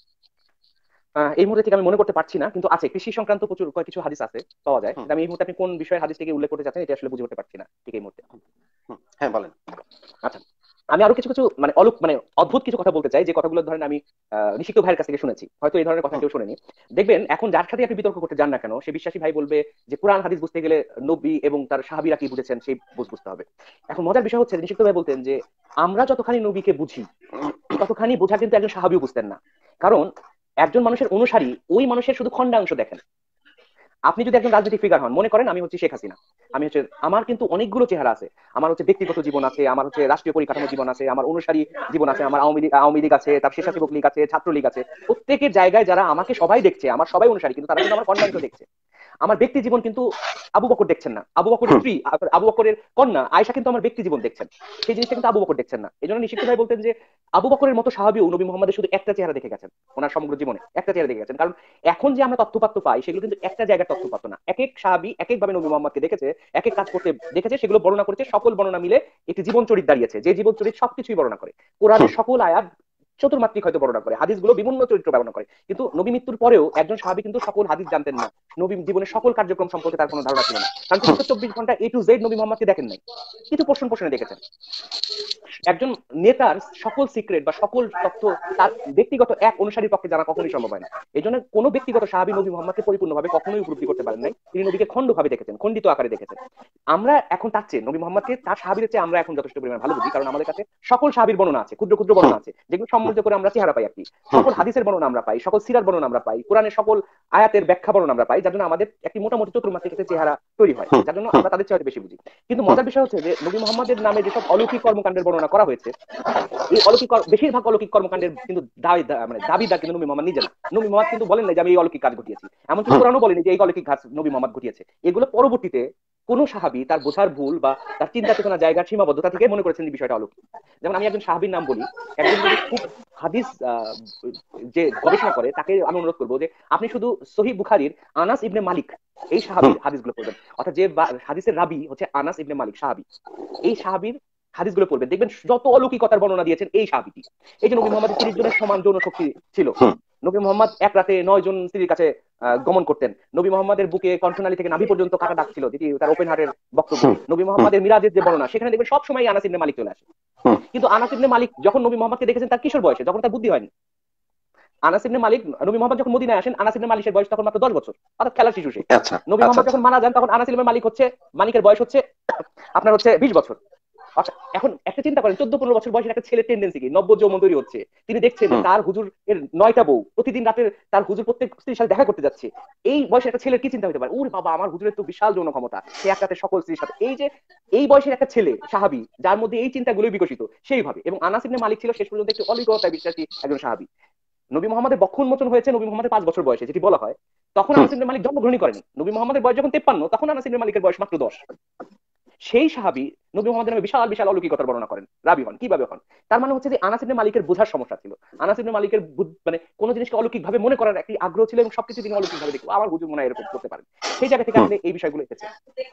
S2: আহ, এই মুহূর্তে থেকে আমি মনে করতে পারছি না, কিন্তু আছে কৃষি সংক্রান্ত প্রচুর কয়েক কিছু হাদিস আছে, পাওয়া যায়,
S1: হুম,
S2: কিন্তু আমি এই মুহূর্তে আপনি কোন বিষয়ের হাদিস থেকে উল্লেখ করতে চাচ্ছেন এটা আসলে বুঝে উঠতে পারছি না ঠিক এই মুহূর্তে।
S1: হুম। হ্যাঁ, বলেন।
S2: আচ্ছা, আমি আরো কিছু কিছু মানে অলুক মানে অদ্ভুত কিছু কথা বলতে চাই, যে কথাগুলো ধরেন আমি আহ নিশিক্ত ভাইয়ের কাছ থেকে শুনেছি, হয়তো এই ধরনের কথা
S1: হুম,
S2: কেউ শুনেনি। দেখবেন এখন যার সাথে আপনি বিতর্ক করতে যান না কেন, সে বিশ্বাসী ভাই বলবে যে কোরআন হাদিস বুঝতে গেলে নবী এবং তার সাহাবীরা কি বুঝেছেন সেই বুঝ বুঝতে হবে। এখন মজার বিষয় হচ্ছে নিশিক্ত ভাই বলতেন যে আমরা যতখানি নবীকে বুঝি, ততখানি বোঝা কিন্তু একজন সাহাবীও বুঝতেন না। কারণ একজন মানুষের অনুসারী ওই মানুষের শুধু খণ্ডাংশ দেখেন। আপনি যদি একজন রাজনৈতিক ফিগার হন, মনে করেন আমি হচ্ছে শেখ হাসিনা, আমি হচ্ছে আমার কিন্তু অনেকগুলো চেহারা আছে, আমার হচ্ছে ব্যক্তিগত জীবন আছে, আমার হচ্ছে রাষ্ট্রীয় পরিকাঠামো জীবন আছে, আমার অনুসারী জীবন আছে, আমার আওয়ামী লীগ আওয়ামী লীগ আছে, তার স্বেচ্ছাসেবক লীগ আছে, ছাত্রলীগ আছে। প্রত্যেকের জায়গায় যারা আমাকে সবাই দেখছে, আমার সবাই অনুসারী, কিন্তু তারা কিন্তু আমার খণ্ডাংশ দেখছে। আমার ব্যক্তি জীবন কিন্তু আবু বকর দেখছেন না, আবু বকরের
S1: হুম।
S2: স্ত্রী আবু বকরের কন্যা আয়েশা কিন্তু আমার ব্যক্তি জীবন দেখছেন, সেই জিনিসটা কিন্তু আবু বকর দেখছেন না। এই জন্য নিশিক্ত ভাই বলতেন যে আবু বকরের মতো সাহাবীও নবী মুহাম্মদের শুধু একটা চেহারা দেখে গেছেন, ওনার সমগ্র জীবনে একটা চেহারা দেখে গেছেন। কারণ এখন যে আমরা তথ্যপাত্র পাই সেগুলো কিন্তু একটা জায়গার তথ্যপাত্র না, এক এক সাহাবী এক এক ভাবে নবী মুহাম্মদকে দেখেছে, এক এক কাজ করতে দেখেছে, সেগুলো বর্ণনা করেছে, সকল বর্ণনা মিলে একটি জীবন চরিত দাঁড়িয়েছে, যে জীবন চরিত সবকিছুই বর্ণনা করে। কোরআনের সকল আয়াত চতুর্মাত্রিক হয়তো বর্ণনা করে, হাদিসগুলো বিভিন্ন চরিত্র বর্ণনা করে, কিন্তু নবী মৃত্যুর পরেও একজন সাহাবী কিন্তু সকল হাদিস জানতেন না, নবী জীবনের সকল কার্যক্রম সম্পর্কে তার কোনো ধারণা ছিল না, কারণ তিনি তো চব্বিশ ঘন্টা এ টু জেড নবী মোহাম্মদকে দেখেন নাই, কিছু পোর্শন পোর্শনে দেখেছেন। একজন নেতার সকল সিক্রেট বা সকল তথ্য তার ব্যক্তিগত এক অনুসারীর পক্ষে জানা কখনোই সম্ভব হয় না। এই জন্য কোনো ব্যক্তিগত সাহাবী নবী মোহাম্মদকে পরিপূর্ণভাবে কখনোই উপলব্ধি করতে পারেন নাই, তিনি নবীকে খণ্ডভাবে দেখেছেন, খণ্ডিত আকারে দেখেছেন। আমরা এখন তার চেয়ে নবী মোহাম্মদকে তার সাহাবীর চেয়ে আমরা এখন যথেষ্ট পরিমাণ ভালো বুঝি, কারণ আমাদের কাছে সকল সাহাবীর বর্ণনা আছে, ক্ষুদ্র ক্ষুদ্র বর্ণনা আছে, যেগুলো সম্মিলিত করে আমরা চেহারা পাই আর কি। সকল হাদিসের বর্ণনা আমরা পাই, সকল সিরার বর্ণনা আমরা পাই, কোরআনের সকল আয়াতের ব্যাখ্যা বর্ণনা আমরা পাই, যার জন্য আমাদের একটি মোটামুটি চতুর্মাত্রিক একটা চেহারা তৈরি হয়, যার জন্য আমরা তাদের চেয়ে বেশি বুঝি। কিন্তু মজার বিষয় হচ্ছে যে নবী মোহাম্মদের নামে যেসব অলৌকিক কর্মকাণ্ডের বর্ণনা করা হয়েছে, এই অলৌকিক বেশিরভাগ অলৌকিক কর্মকাণ্ডের কিন্তু দাবি মানে দাবিদার কিন্তু নবী মোহাম্মদ নিজে না। নবী মোহাম্মদ কিন্তু বলেন না যে আমি এই অলৌকিক কাজ ঘটিয়েছি, এমনকি কোরআনও বলেনি যে এই অলৌকিক কাজ নবী মোহাম্মদ ঘটিয়েছে। এগুলো পরবর্তীতে কোন সাহাবী তার বোঝার ভুল বা তার চিন্তা চেতনা জায়গার সীমাবদ্ধতা থেকে মনে করেছেন যে বিষয়টা অলৌকিক। যেমন আমি একজন সাহাবীর নাম বলি, একজন যদি খুব হাদিস আহ, যে গবেষণা করে তাকে আমি অনুরোধ করবো যে আপনি শুধু সহিহ বুখারীর আনাস ইবনে মালিক এই
S1: হুম।
S2: সাহাবীর হাদিসগুলো পড়বেন। অর্থাৎ যে বা- হাদিসের রাবি হচ্ছে আনাস ইবনে মালিক সাহাবী, এই সাহাবীর হাদিসগুলো পড়বেন, দেখবেন যত অলৌকিকতার বর্ণনা দিয়েছেন এই সাহাবীটি। এই যে নবী মোহাম্মদের তিরিশ জনের সমান যৌন শক্তি ছিল,
S1: হুম।
S2: নবী মোহাম্মদ এক রাতে নয় জন স্ত্রীর কাছে আহ, গমন করতেন, নবী মোহাম্মদের বুকে কণ্ঠনালী থেকে নাভি পর্যন্ত কাটা দাগ ছিল, যেটি তার ওপেন হার্টের বক্তব্য।
S1: হুম।
S2: নবী
S1: হুম।
S2: মোহাম্মদের মিরাজের যে বর্ণনা, সেখানে দেখবেন সব সময় আনাস ইবনে মালিক চলে আসে।
S1: হুম।
S2: কিন্তু আনাস ইবনে মালিক যখন নবী মোহাম্মদকে দেখেছেন তার কিশোর বয়সে, যখন তার বুদ্ধি হয়নি। আনাস ইবনে মালিক, নবী মোহাম্মদ যখন মদিনায় আসেন, আনাস ইবনে মালিকের বয়স তখন মাত্র দশ বছর, অর্থাৎ খেলার শিশু সে।
S1: আচ্ছা,
S2: নবী
S1: আচ্ছা,
S2: মোহাম্মদ
S1: আচ্ছা।
S2: যখন মারা যান তখন আনাস ইবনে মালিক হচ্ছে, মালিকের বয়স হচ্ছে আপনার হচ্ছে বিশ বছর। আচ্ছা, এখন একটা চিন্তা করেন, চোদ্দ পনেরো বছর বয়সের একটা ছেলের টেন্ডেন্সি কি, নব্য যৌবন তৈরি হচ্ছে। তিনি দেখছেন যে
S1: হুম।
S2: তার হুজুর এর নয়টা বউ, প্রতিদিন রাতে তার হুজুর প্রত্যেক স্ত্রীর সাথে দেখা করতে যাচ্ছে। এই বয়সের একটা ছেলের কি চিন্তা হতে পারে, ওরে বাবা আমার হুজুরের তো বিশাল যৌন ক্ষমতা, সে এক রাতে সকল স্ত্রীর সাথে। এই যে এই বয়সের একটা ছেলে সাহাবী, যার মধ্যে এই চিন্তাগুলো বিকশিত সেইভাবে। এবং আনাস ইবনে মালিক ছিল শেষ পর্যন্ত একটি অলৌকিকতায় বিশ্বাসী একজন সাহাবী। নবী মোহাম্মদের বক্ষ উন্মোচন হয়েছে নবী মোহাম্মদের পাঁচ বছর বয়সে, যেটি বলা হয়। তখন
S1: হুম।
S2: আনাস ইবনে মালিক জন্মগ্রহণই করেনি। নবী মোহাম্মদের বয়স যখন তেপ্পান্ন, তখন আনাস ইবনে মালিকের বয়স মাত্র দশ। সেই সাহাবী নবী মোহাম্মদের নামে বিশাল বিশাল অলৌকিকতার বর্ণনা করেন, রাবি হন। কিভাবে হন? তার মানে হচ্ছে যে আনাস ইবনে মালিকের বোঝার সমস্যা ছিল। আনাস ইবনে মালিকের বুধ- মানে কোন জিনিসকে অলৌকিক ভাবে মনে করার একটি আগ্রহ ছিল, এবং সবকিছু তিনি অলৌকিক ভাবে দেখতো, আমার হুজুর মনে হয় এরকম করতে পারেন। সেই জায়গা থেকে
S1: হুম।
S2: আসলে এই বিষয়গুলো এসেছে।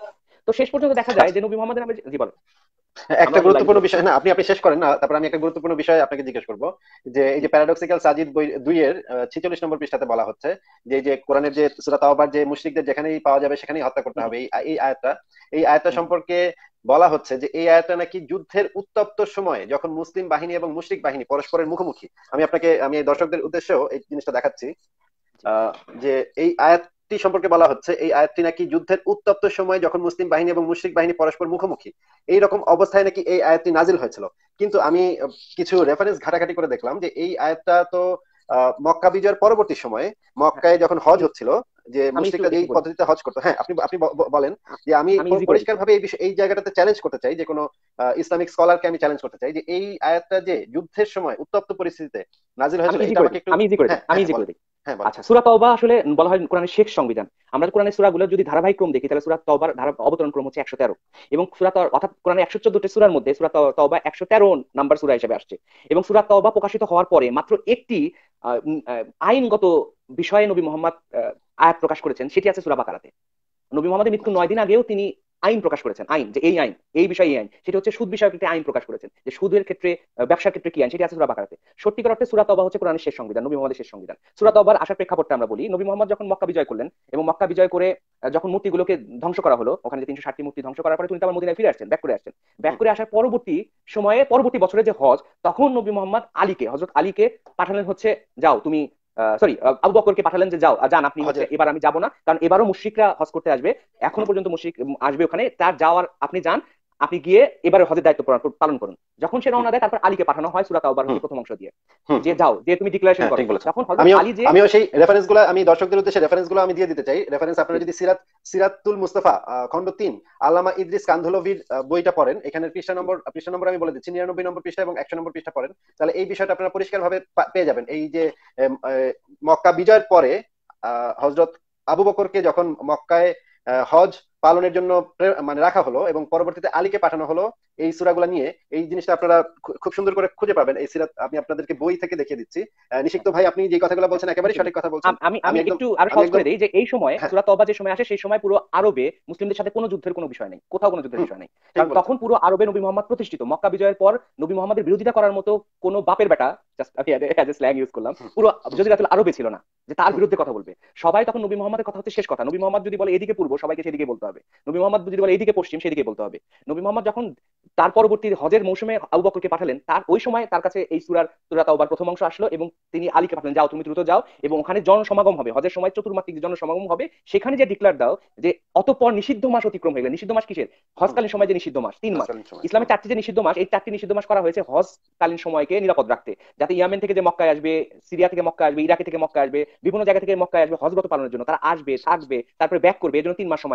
S2: তো শেষ পর্যন্ত দেখা যায়
S1: আচ্ছা,
S2: যে নবী মোহাম্মদের নামে, জি বলেন।
S1: একটা
S2: আমরা অন্য লাইন
S1: গুরুত্বপূর্ণ
S2: ধরে
S1: বিষয়, না আপনি আপনি শেষ করেন না, তারপর আমি একটা গুরুত্বপূর্ণ বিষয় আপনাকে জিজ্ঞেস করবো। যে এই
S2: জি।
S1: যে প্যারাডক্সিক্যাল সাজিদ বই দুই এর ছিচল্লিশ নম্বর পৃষ্ঠাতে বলা হচ্ছে যে এই যে কোরআনের যে সূরা তাওবার, যে মুশরিকদের যেখানেই পাওয়া যাবে সেখানেই হত্যা করতে
S2: হুম,
S1: হবে, এই এই আয়াতটা, এই আয়াতটা
S2: হুম,
S1: সম্পর্কে বলা হচ্ছে যে এই আয়াতটা নাকি যুদ্ধের উত্তপ্ত সময় যখন মুসলিম বাহিনী এবং মুশরিক বাহিনী পরস্পরের মুখোমুখি। আমি আপনাকে, আমি এই দর্শকদের উদ্দেশ্যেও এই জিনিসটা দেখাচ্ছি।
S2: জি।
S1: আহ, যে এই আয়াতটি সম্পর্কে বলা হচ্ছে এই আয়াতটি নাকি যুদ্ধের উত্তপ্ত সময় যখন মুসলিম বাহিনী এবং মুশরিক বাহিনী পরস্পর মুখোমুখি, এই রকম অবস্থায় নাকি এই আয়াতটি নাজিল হয়েছিল। কিন্তু আমি আহ, কিছু রেফারেন্স ঘাটাঘাটি করে দেখলাম যে এই আয়াতটা তো আহ, মক্কা বিজয়ের পরবর্তী সময়ে,
S2: হ্যাঁ,
S1: মক্কায় যখন হজ
S2: আমি
S1: হচ্ছিল, যে
S2: আমি একটু
S1: মুশরিকরা যেই
S2: একটু বলি।
S1: পদ্ধতিতে হজ করতো। হ্যাঁ, আপনি আপনি ব- ব- বলেন।
S2: আ-
S1: যে আমি
S2: আমি ইজি করে
S1: পরিষ্কার
S2: দিচ্ছি।
S1: ভাবে এই বিষয়, এই জায়গাটাতে চ্যালেঞ্জ করতে চাই, যে কোনো ইসলামিক স্কলারকে আমি চ্যালেঞ্জ করতে চাই যে এই আয়াতটা যে যুদ্ধের সময় উত্তপ্ত পরিস্থিতিতে নাজিল
S2: আমি
S1: হয়েছিল,
S2: ইজি
S1: এটা
S2: করে
S1: আমাকে
S2: দিই
S1: একটু।
S2: আমি ইজি করে দিই
S1: হ্যাঁ,
S2: আমি
S1: হ্যাঁ,
S2: ইজি করে
S1: বলেন।
S2: দিই
S1: হ্যাঁ, বলেন।
S2: আচ্ছা, সূরা তওবা আসলে বলা হয় কোরআনের শেষ সংবিধান। আমরা কোরআনের সূরাগুলো যদি ধারাবাহিক ক্রম দেখি, তাহলে সূরা তওবার ধারা অবতরণ ক্রম হচ্ছে একশো তেরো। এবং সূরা তওবা অর্থাৎ কোরআনের একশো চোদ্দটি সূরার মধ্যে সূরা তও- তওবা একশো তেরো নাম্বার সূরা হিসেবে আসছে। এবং সূরা তওবা প্রকাশিত হওয়ার পরে মাত্র একটি আহ, উম, আহ, আইনগত বিষয়ে নবী মোহাম্মদ আহ, আয়াত প্রকাশ করেছেন, সেটি আছে সূরা বাকারাতে। নবী মোহাম্মদের মৃত্যুর
S1: আচ্ছা।
S2: নয় দিন আগেও তিনি আইন প্রকাশ করেছেন, আইন, যে এই আইন, এই বিষয়ে এই আইন, সেটা হচ্ছে সুদ বিষয়ক একটি আইন প্রকাশ করেছেন, যে সুদের ক্ষেত্রে আহ, ব্যবসার ক্ষেত্রে কি আইন, সেটি আছে সূরা বাকারাতে। সত্যিকার অর্থে সূরা তওবা হচ্ছে কোরআনের শেষ সংবিধান, নবী মোহাম্মদের শেষ সংবিধান। সূরা তওবার আসার প্রেক্ষাপটটা আমরা বলি। নবী মোহাম্মদ যখন মক্কা বিজয় করলেন, এবং মক্কা বিজয় করে আহ, যখন মূর্তিগুলোকে ধ্বংস করা হলো, ওখানে যে তিনশো ষাটটি মূর্তি ধ্বংস করার পরে তিনি তো আবার মদিনায় ফিরে আসছেন, ব্যাক করে আসছেন। ব্যাক
S1: হুম।
S2: করে আসার পরবর্তী সময়ে, পরবর্তী বছরে যে হজ, তখন নবী মোহাম্মদ আলীকে, হযরত আলীকে পাঠালেন হচ্ছে, যাও তুমি, সরি, আবু বকরকে পাঠালেন যে যাও, আহ, যান আপনি, হচ্ছে
S1: হজের।
S2: এবার আমি যাব না, কারণ এবারও মুশরিকরা হজ করতে আসবে, এখনো পর্যন্ত মুশরিক উম, আসবে ওখানে, তার যাওয়ার আপনি যান, আপনি গিয়ে এবারে হজের দায়িত্ব পালন পালন করুন। যখন সে
S1: হুম।
S2: রওনা দেয়, তারপর আলীকে পাঠানো হয় সূরা তাওবার
S1: হুম।
S2: হচ্ছে প্রথম অংশ দিয়ে,
S1: হুম।
S2: যে
S1: হুম।
S2: যাও, যে তুমি ডিক্লারেশন
S1: হ্যাঁ,
S2: করো।
S1: ঠিক বলেছেন।
S2: তখন হযরত
S1: আমিও
S2: আলী যে,
S1: আমিও সেই রেফারেন্স গুলো আমি দর্শকদের উদ্দেশ্যে রেফারেন্স গুলো আমি দিয়ে দিতে চাই। রেফারেন্স আপনারা যদি সিরাত সিরাতুল মুস্তাফা আহ, খণ্ড তিন, আল্লামা ইদ্রিস কান্ধলভির আহ, বইটা পড়েন, এখানে পৃষ্ঠা নম্বর পৃষ্ঠা নম্বর আমি বলে দিচ্ছি, নিরানব্বই নম্বর পৃষ্ঠা এবং একশো নম্বর পৃষ্ঠা পড়েন, তাহলে এই বিষয়টা আপনারা পরিষ্কার ভাবে পেয়ে যাবেন। এই যে এম, আহ, মক্কা বিজয়ের পরে আহ হজরত আবু বকরকে যখন মক্কায় আহ, হজ পালনের জন্য প্রে- মানে রাখা হলো, এবং পরবর্তীতে আলীকে পাঠানো হলো এই সূরাগুলা নিয়ে, এই জিনিসটা আপনারা খু- খুব সুন্দর করে খুঁজে পাবেন এই সিরাত। আমি আপনাদেরকে বই থেকে দেখিয়ে দিচ্ছি। আহ, নিশিক্ত ভাই, আপনি যে কথাগুলো বলছেন একেবারেই
S2: নিশ্চয়ই।
S1: সঠিক কথা বলছেন।
S2: আম- আমি
S1: আমি
S2: আমি
S1: একদম
S2: একটু আরো
S1: আমি
S2: সহজ
S1: একদম
S2: করে দেই, যে এই সময়
S1: হ্যাঁ।
S2: সূরা তওবা যে সময় আসে, সেই সময় পুরো আরবে মুসলিমদের সাথে কোনো যুদ্ধের কোনো বিষয় নেই, কোথাও কোনো যুদ্ধের
S1: হুম।
S2: বিষয় নেই।
S1: ঠিক
S2: কারণ
S1: বলেছেন।
S2: তখন পুরো আরবে নবী মোহাম্মদ প্রতিষ্ঠিত। মক্কা বিজয়ের পর নবী মোহাম্মদের বিরোধিতা করার মতো কোনো বাপের বেটা, জাস্ট আমি অ্যাজ এ স্ল্যাং ইউজ করলাম,
S1: হুম।
S2: পুরো
S1: হুম।
S2: জজিরাতুল আরবে ছিল না যে তার
S1: হুম।
S2: বিরুদ্ধে কথা বলবে। সবাই তখন নবী মোহাম্মদের কথা হচ্ছে শেষ কথা। নবী মোহাম্মদ যদি বলে এদিকে পূর্ব, সবাইকে সেদিকে বলতে হবে। নবী মোহাম্মদ যদি বলে এদিকে পশ্চিম, সেদিকে বলতে হবে। নবী মোহাম্মদ যখন তার পরবর্তী হজের মৌসুমে আবু বকরকে পাঠালেন, তার ওই সময় তার কাছে এই সূরার সূরা তাওবার প্রথম অংশ আসলো, এবং তিনি আলীকে পাঠালেন, যাও তুমি দ্রুত যাও, এবং ওখানে জনসমাগম হবে, হজের সময় চতুর্মাত্রিক জনসমাগম হবে, সেখানে যে ডিক্লার দাও যে অতঃপর নিষিদ্ধ মাস অতিক্রম হয়ে গেল। নিষিদ্ধ মাস কিসের?
S1: হুম।
S2: হজকালীন
S1: হুম।
S2: সময় যে নিষিদ্ধ মাস তিন মাস।
S1: হজকালীন সময়। হুম।
S2: ইসলামের চারটি যে নিষিদ্ধ মাস, এই চারটি নিষিদ্ধ মাস করা হয়েছে হজকালীন সময়কে নিরাপদ রাখতে, যাতে ইয়ামেন থেকে যে মক্কায় আসবে, সিরিয়া থেকে মক্কায় আসবে, ইরাকি থেকে মক্কায় আসবে, বিভিন্ন জায়গা থেকে মক্কায় আসবে হজরত পালনের জন্য, তারা আসবে, থাকবে, তারপরে ব্যাক করবে, এর জন্য তিন মাস সময় লাগে।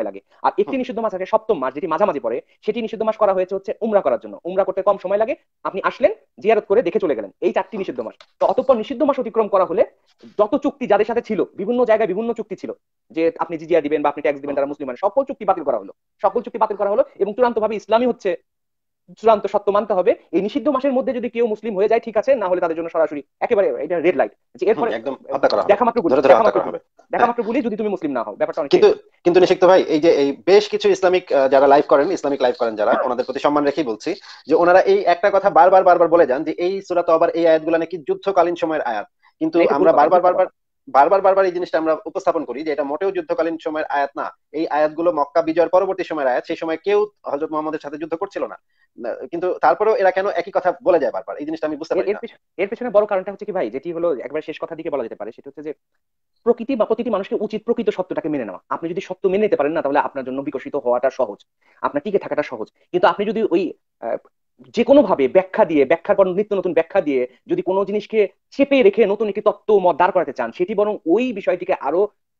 S2: আর একটি নিষিদ্ধ মাস আছে সপ্তম মাস, যেটি মাঝামাঝি পড়ে, সেটি নিষিদ্ধ মাস করা হয়েছে হচ্ছে উমরা করার জন্য। উমরা করতে কম সময় লাগে, আপনি আসলেন, জিয়ারত করে দেখে চলে গেলেন, এই চারটি নিষিদ্ধ মাস। তো অতঃপর নিষিদ্ধ মাস অতিক্রম করা হলে যত চুক্তি যাদের সাথে ছিল, বিভিন্ন জায়গায় বিভিন্ন চুক্তি ছিল, যে আপনি জিজিয়া দিবেন বা আপনি ট্যাক্স দিবেন, তারা মুসলিম, মানে সকল চুক্তি বাতিল করা হলো, সকল চুক্তি বাতিল করা হলো, এবং চূড়ান্ত ভাবে ইসলামই হচ্ছে চূড়ান্ত সত্য মানতে হবে। এই নিষিদ্ধ মাসের মধ্যে যদি কেউ মুসলিম হয়ে যায় ঠিক আছে, না হলে তাদের জন্য সরাসরি একেবারে এটা রেড লাইট, যে
S1: হুম,
S2: এরপরে
S1: একদম হত্যা করা হবে,
S2: দেখা মাত্র গুলি,
S1: ধরে ধরে
S2: দেখা
S1: হত্যা
S2: মাত্র
S1: করা
S2: গুলি,
S1: হবে।
S2: দেখা
S1: হ্যাঁ,
S2: মাত্র গুলি, যদি তুমি মুসলিম না হও, ব্যাপারটা অনেকটা
S1: কিন্তু
S2: এরকম।
S1: কিন্তু নিশিক্ত ভাই, এই যে এই বেশ কিছু ইসলামিক আহ, যারা লাইভ করেন, ইসলামিক লাইভ করেন যারা, ওনাদের প্রতি সম্মান রেখেই বলছি যে ওনারা এই একটা কথা বারবার বারবার বলে যান যে এই সূরা তওবার এই আয়াতগুলো নাকি যুদ্ধকালীন সময়ের আয়াত। কিন্তু
S2: না, এটা ভুল
S1: আমরা
S2: কথা, এটা
S1: বারবার
S2: মিথ্যা
S1: বারবার
S2: কথা।
S1: বারবার বারবার এই জিনিসটা আমরা উপস্থাপন করি যে এটা মোটেও যুদ্ধকালীন সময়ের আয়াত না। এই আয়াতগুলো মক্কা বিজয়ের পরবর্তী সময়ের আয়াত, সেই সময় কেউ হযরত মুহাম্মদের সাথে যুদ্ধ করছিল না। না, কিন্তু তারপরেও এরা কেন একই কথা বলে যায় বারবার, এই জিনিসটা আমি বুঝতে
S2: এর
S1: পারি
S2: এর
S1: না।
S2: পেছনে এর পেছনে বড় কারণটা হচ্ছে কি ভাই, যেটি হলো একবার শেষ কথার দিকে বলা যেতে পারে, সেটা হচ্ছে যে প্রকৃতি বা প্রতিটি মানুষকে উচিত প্রকৃত সত্যটাকে মেনে নেওয়া। আপনি যদি সত্য মেনে নিতে পারেন না, তাহলে আপনার জন্য বিকশিত হওয়াটা সহজ, আপনার টিকে থাকাটা সহজ। কিন্তু আপনি যদি ওই আহ, যে কোনো ভাবে ব্যাখ্যা দিয়ে, ব্যাখ্যার পর নিত্য নতুন ব্যাখ্যা দিয়ে যদি কোনো জিনিসকে চেপে রেখে নতুন একটি তত্ত্ব মত দাঁড় করাতে চান, সেটি বরং ওই বিষয়টিকে আরো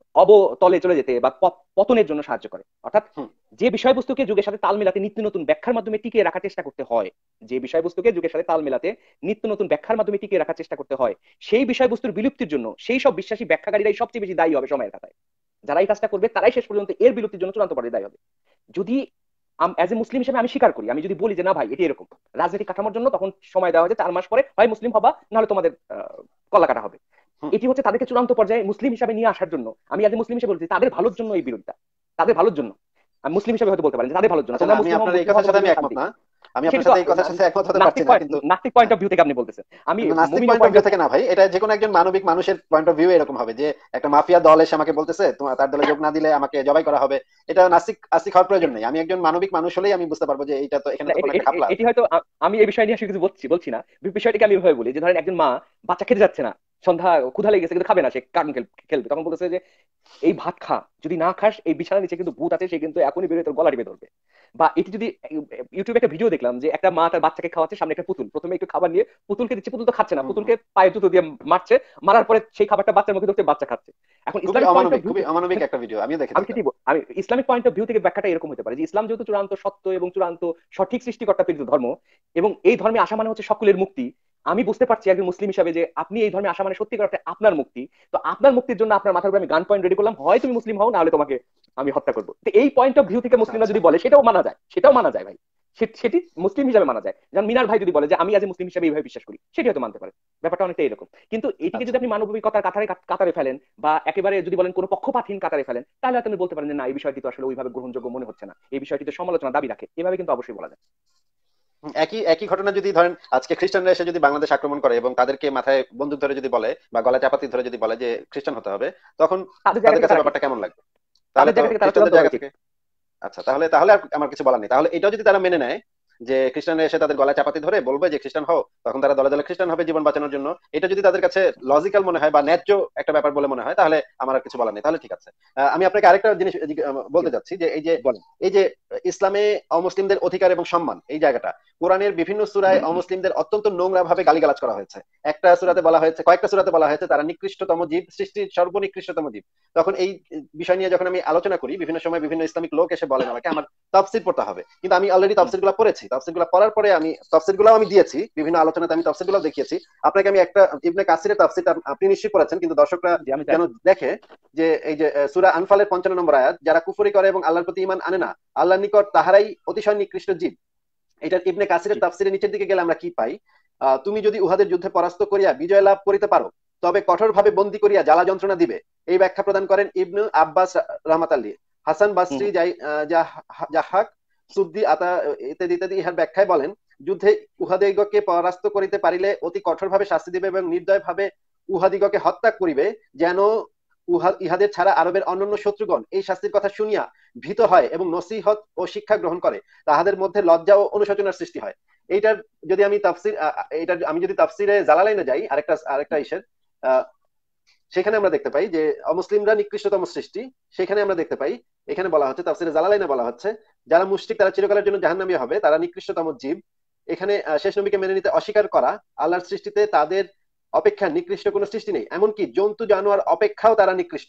S2: অবতলে চলে যেতে বা প- পতনের জন্য সাহায্য করে। অর্থাৎ
S1: হুম।
S2: যে বিষয়বস্তুকে যুগের সাথে তাল মেলাতে নিত্য নতুন ব্যাখ্যার মাধ্যমে টিকিয়ে রাখার চেষ্টা করতে হয়, যে বিষয়বস্তুকে যুগের সাথে তাল মেলাতে নিত্য নতুন ব্যাখ্যার মাধ্যমে টিকিয়ে রাখার চেষ্টা করতে হয়, সেই বিষয়বস্তুর বিলুপ্তির জন্য সেই সব বিশ্বাসী ব্যাখ্যাকারীরাই সবচেয়ে বেশি দায়ী হবে সময়ের কাতায়। যারা এই কাজটা করবে তারাই শেষ পর্যন্ত এর বিলুপ্তির জন্য চূড়ান্ত পর্যায়ে দায়ী হবে। যদি অ্যাজ এ মুসলিম হিসেবে আমি স্বীকার করি, আমি যদি বলি যে না ভাই এটি এরকম রাজনৈতিক কাঠামোর জন্য, তখন সময় দেওয়া হয়েছে চার মাস পরে হয় মুসলিম হবা, নাহলে তোমাদের আহ, কলা কাটা হবে।
S1: হুম।
S2: এটি হচ্ছে তাদেরকে চূড়ান্ত পর্যায়ে মুসলিম হিসাবে নিয়ে আসার জন্য। আমি আজ মুসলিম হিসেবে বলছি তাদের ভালোর জন্য এই বিরোধিতা, তাদের ভালোর জন্য। আমি মুসলিম হিসেবে হয়তো বলতে পারেন যে তাদের ভালোর জন্য,
S1: আচ্ছা, না,
S2: তোমরা
S1: আমি
S2: মুসলিম হও,
S1: আপনার এই
S2: মুসলিম
S1: কথার
S2: হও,
S1: সাথে আমি
S2: মুসলিমের
S1: একমত
S2: শান্তি।
S1: না। আমি
S2: সেটা
S1: আপনার
S2: তো
S1: সাথে এই কথার সাথে একমত হতে পারছি
S2: নাস্তিক
S1: না,
S2: পয়েন্ট,
S1: কিন্তু
S2: নাস্তিক
S1: হ্যাঁ,
S2: পয়েন্ট অফ ভিউ থেকে আপনি বলতেছেন, আমি
S1: কিন্তু নাস্তিক
S2: মুমিনের
S1: point of
S2: point
S1: view
S2: of.
S1: থেকে না ভাই, এটা যে কোনো একজন মানবিক মানুষের পয়েন্ট অফ ভিউ এরকম হবে যে একটা মাফিয়া দল এসে আমাকে বলতেছে তোমার তার দলে যোগ না দিলে আমাকে জবাই করা হবে। এটা নাস্তিক আস্তিক হওয়ার প্রয়োজন নেই। আমি একজন মানবিক মানুষ হলেই আমি বুঝতে পারবো যে এইটা তো, এখানে
S2: না,
S1: তো
S2: এটি
S1: কোনো একটা
S2: এটি-
S1: ঘাপলা
S2: এটি
S1: আছে।
S2: হয়তো আ- আমি এই বিষয় নিয়ে আসলে কিছু বলছি বলছি না, বি- বিষয়টাকে আমি এভাবে বলি যে ধরেন একজন মা বাচ্চা খেতে যাচ্ছে না, সন্ধ্যা ক্ষুধা লেগে গেছে কিন্তু খাবে না, সে কার্টুন খেলবে, তখন বলতেছে যে এই ভাত খা, যদি না খাস এই বিছানার নিচে কিন্তু ভূত আছে, সে কিন্তু এখনই বেরোয় তোর গলা টিপে ধরবে। বা এটি যদি ইউটিউবে একটা ভিডিও দেখলাম যে একটা মা তার বাচ্চাকে খাওয়াচ্ছে, সামনে একটা পুতুল, প্রথমে একটু খাবার নিয়ে পুতুলকে দিচ্ছে, পুতুল তো খাচ্ছে না,
S1: হুম, হুম।
S2: পুতুলকে পায়ে জুতো দিয়ে মারছে, মারার পরে সেই খাবারটা বাচ্চার মুখে ঢুকছে, বাচ্চা খাচ্ছে। এখন
S1: খুবই
S2: ইসলামিক পয়েন্ট অফ
S1: অমানবিক,
S2: ভিউ
S1: খুবই
S2: থেকে
S1: অমানবিক একটা ভিডিও, আমিও দেখেছি
S2: আমি
S1: এটা।
S2: সেটি ব- আমি ইসলামিক পয়েন্ট অফ ভিউ থেকে ব্যাখ্যাটা এরকম হতে পারে যে ইসলাম যেহেতু চূড়ান্ত সত্য এবং চূড়ান্ত সঠিক সৃষ্টিকর্তা প্রেরিত ধর্ম, এবং এই ধর্মে আসা মানে হচ্ছে সকলের মুক্তি। আমি বুঝতে পারছি একজন মুসলিম হিসাবে যে আপনি এই ধর্মে আসা মানে সত্যিকার অর্থে আপনার মুক্তি। তো আপনার মুক্তির জন্য আপনার মাথার উপরে আমি গান পয়েন্ট রেডি করলাম, হয় তুমি মুসলিম হও, না হলে তোমাকে আমি হত্যা করবো। তো এই পয়েন্ট অফ ভিউ থেকে মুসলিমরা
S1: আচ্ছা।
S2: যদি বলে সেটাও মানা যায়, সেটাও মানা যায় ভাই, সে- সেটি মুসলিম হিসাবে মানা যায়। যেমন মিনার ভাই যদি বলে যে আমি আজ মুসলিম হিসাবে এইভাবে বিশ্বাস করি, সেটি হয়তো মানতে পারে। ব্যাপারটা অনেকটা এরকম। কিন্তু এটিকে
S1: আচ্ছা।
S2: যদি আপনি মানবিকতার কাতারে কাতারে ফেলেন, বা একেবারে যদি বলেন কোনো পক্ষপাতহীন কাতারে ফেলেন, তাহলে হয়তো আপনি বলতে পারেন যে না এই বিষয়টি তো আসলে ওইভাবে গ্রহণযোগ্য মনে হচ্ছে না, এই বিষয়টিতে সমালোচনা দাবি রাখে, এভাবে কিন্তু অবশ্যই বলা যায়।
S1: হুম, একই একই ঘটনা যদি ধরেন আজকে খ্রিস্টানরা এসে যদি বাংলাদেশ আক্রমণ করে এবং তাদেরকে মাথায় বন্দুক ধরে যদি বলে বা গলায় চাপাতি ধরে যদি বলে যে খ্রিস্টান হতে হবে, তখন
S2: তাদের জায়গা
S1: তাদের
S2: থেকে
S1: কাছে
S2: তারা কি,
S1: ব্যাপারটা কেমন লাগবে? তাহলে
S2: তাদের
S1: তো
S2: জায়গা থেকে তারা চূড়ান্ত
S1: খ্রিস্টানদের
S2: ভাবে
S1: জায়গা
S2: ঠিক।
S1: থেকে, আচ্ছা, তাহলে তাহলে আর আমার কিছু বলার নেই। তাহলে এটাও যদি তারা মেনে নেয় যে খ্রিস্টানরা এসে তাদের গলায় চাপাতি ধরে বলবে যে খ্রিস্টান হও, তখন তারা দলে দলে খ্রিস্টান হবে জীবন বাঁচানোর জন্য, এটা যদি তাদের কাছে লজিক্যাল মনে হয় বা ন্যায্য একটা ব্যাপার বলে মনে হয়, তাহলে আমার আর কিছু বলার নেই, তাহলে ঠিক আছে। আহ, আমি আপনাকে আরেকটা জিনিস জিজ্ঞে- আহ,
S2: জি
S1: বলতে
S2: ভাই,
S1: চাচ্ছি যে এই যে
S2: বলেন।
S1: এই যে ইসলামে অমুসলিমদের অধিকার এবং সম্মান, এই জায়গাটা কোরআনের বিভিন্ন সূরায় অমুসলিমদের অত্যন্ত নোংরা ভাবে গালিগালাজ করা হয়েছে। একটা সূরাতে বলা হয়েছে, কয়েকটা সূরাতে বলা হয়েছে তারা নিকৃষ্টতম জীব, সৃষ্টির সর্বনিকৃষ্টতম জীব। তখন এই বিষয় নিয়ে যখন আমি আলোচনা করি, বিভিন্ন সময় বিভিন্ন ইসলামিক লোক এসে বলেন আমাকে আমার তাফসীর পড়তে হবে, কিন্তু আমি অলরেডি তাফসীর গুলো পড়েছি। তাফসীর গুলো পড়ার পরে আমি তাফসীর গুলো আমি দিয়েছি বিভিন্ন আলোচনাতে, আমি তাফসীর গুলো দেখিয়েছি আপনাকে। আমি একটা ইবনে কাসিরের তাফসীরটা আপনি নিশ্চয়ই পড়েছেন, কিন্তু দর্শকরা
S2: জি আমি
S1: যেন
S2: জানি।
S1: দেখে যে এই যে আহ, সূরা আনফালের পঞ্চান্ন নম্বর আয়াত, যারা কুফরি করে এবং আল্লাহর প্রতি ঈমান আনে না, আল্লাহর নিকট তাহারাই অতিশয় নিকৃষ্ট জীব। এটার ইবনে
S2: জি।
S1: কাসিরের তাফসীরের নিচের দিকে গেলে আমরা কি পাই? আহ, তুমি যদি উহাদের যুদ্ধে পরাস্ত করিয়া বিজয় লাভ করিতে পারো, তবে কঠোরভাবে বন্দী করিয়া জ্বালা যন্ত্রণা দিবে। এই ব্যাখ্যা প্রদান করেন ইবনু আব্বাস রহমাত আলী, হাসান
S2: হুম
S1: বাসরি,
S2: হুম।
S1: যাই আহ, জাহ- জাহাক, সুদ্দি আতা ইত্যাদি ইত্যাদি ইহার ব্যাখ্যায় বলেন, যুদ্ধে উহাদিগকে পরাস্ত করিতে পারিলে অতি কঠোরভাবে শাস্তি দিবে এবং নির্দয়ভাবে উহাদিগকে হত্যা করিবে, যেন উহা ইহাদের ছাড়া আরবের অন্যান্য শত্রুগণ এই শাস্তির কথা শুনিয়া ভীত হয় এবং নসিহত ও শিক্ষা গ্রহণ করে, তাহাদের মধ্যে লজ্জা ও অনুশোচনার সৃষ্টি হয়। এইটার যদি আমি তাফসির আহ, এইটার আমি যদি তাফসিরে জালালাইনে যাই, আরেকটা আরেকটা ইসের আহ, সেখানে আমরা দেখতে পাই যে অমুসলিমরা নিকৃষ্টতম সৃষ্টি। সেখানে আমরা দেখতে পাই, এখানে বলা হচ্ছে তাফসিরে জালালাইনে বলা হচ্ছে যারা মুশরিক তারা চিরকালের জন্য জাহান্নামী হবে, তারা নিকৃষ্টতম জীব। এখানে আহ, শেষ নবীকে মেনে নিতে অস্বীকার করা, আল্লাহর সৃষ্টিতে তাদের অপেক্ষা নিকৃষ্ট কোনো সৃষ্টি নেই, এমনকি জন্তু জানোয়ার অপেক্ষাও তারা নিকৃষ্ট।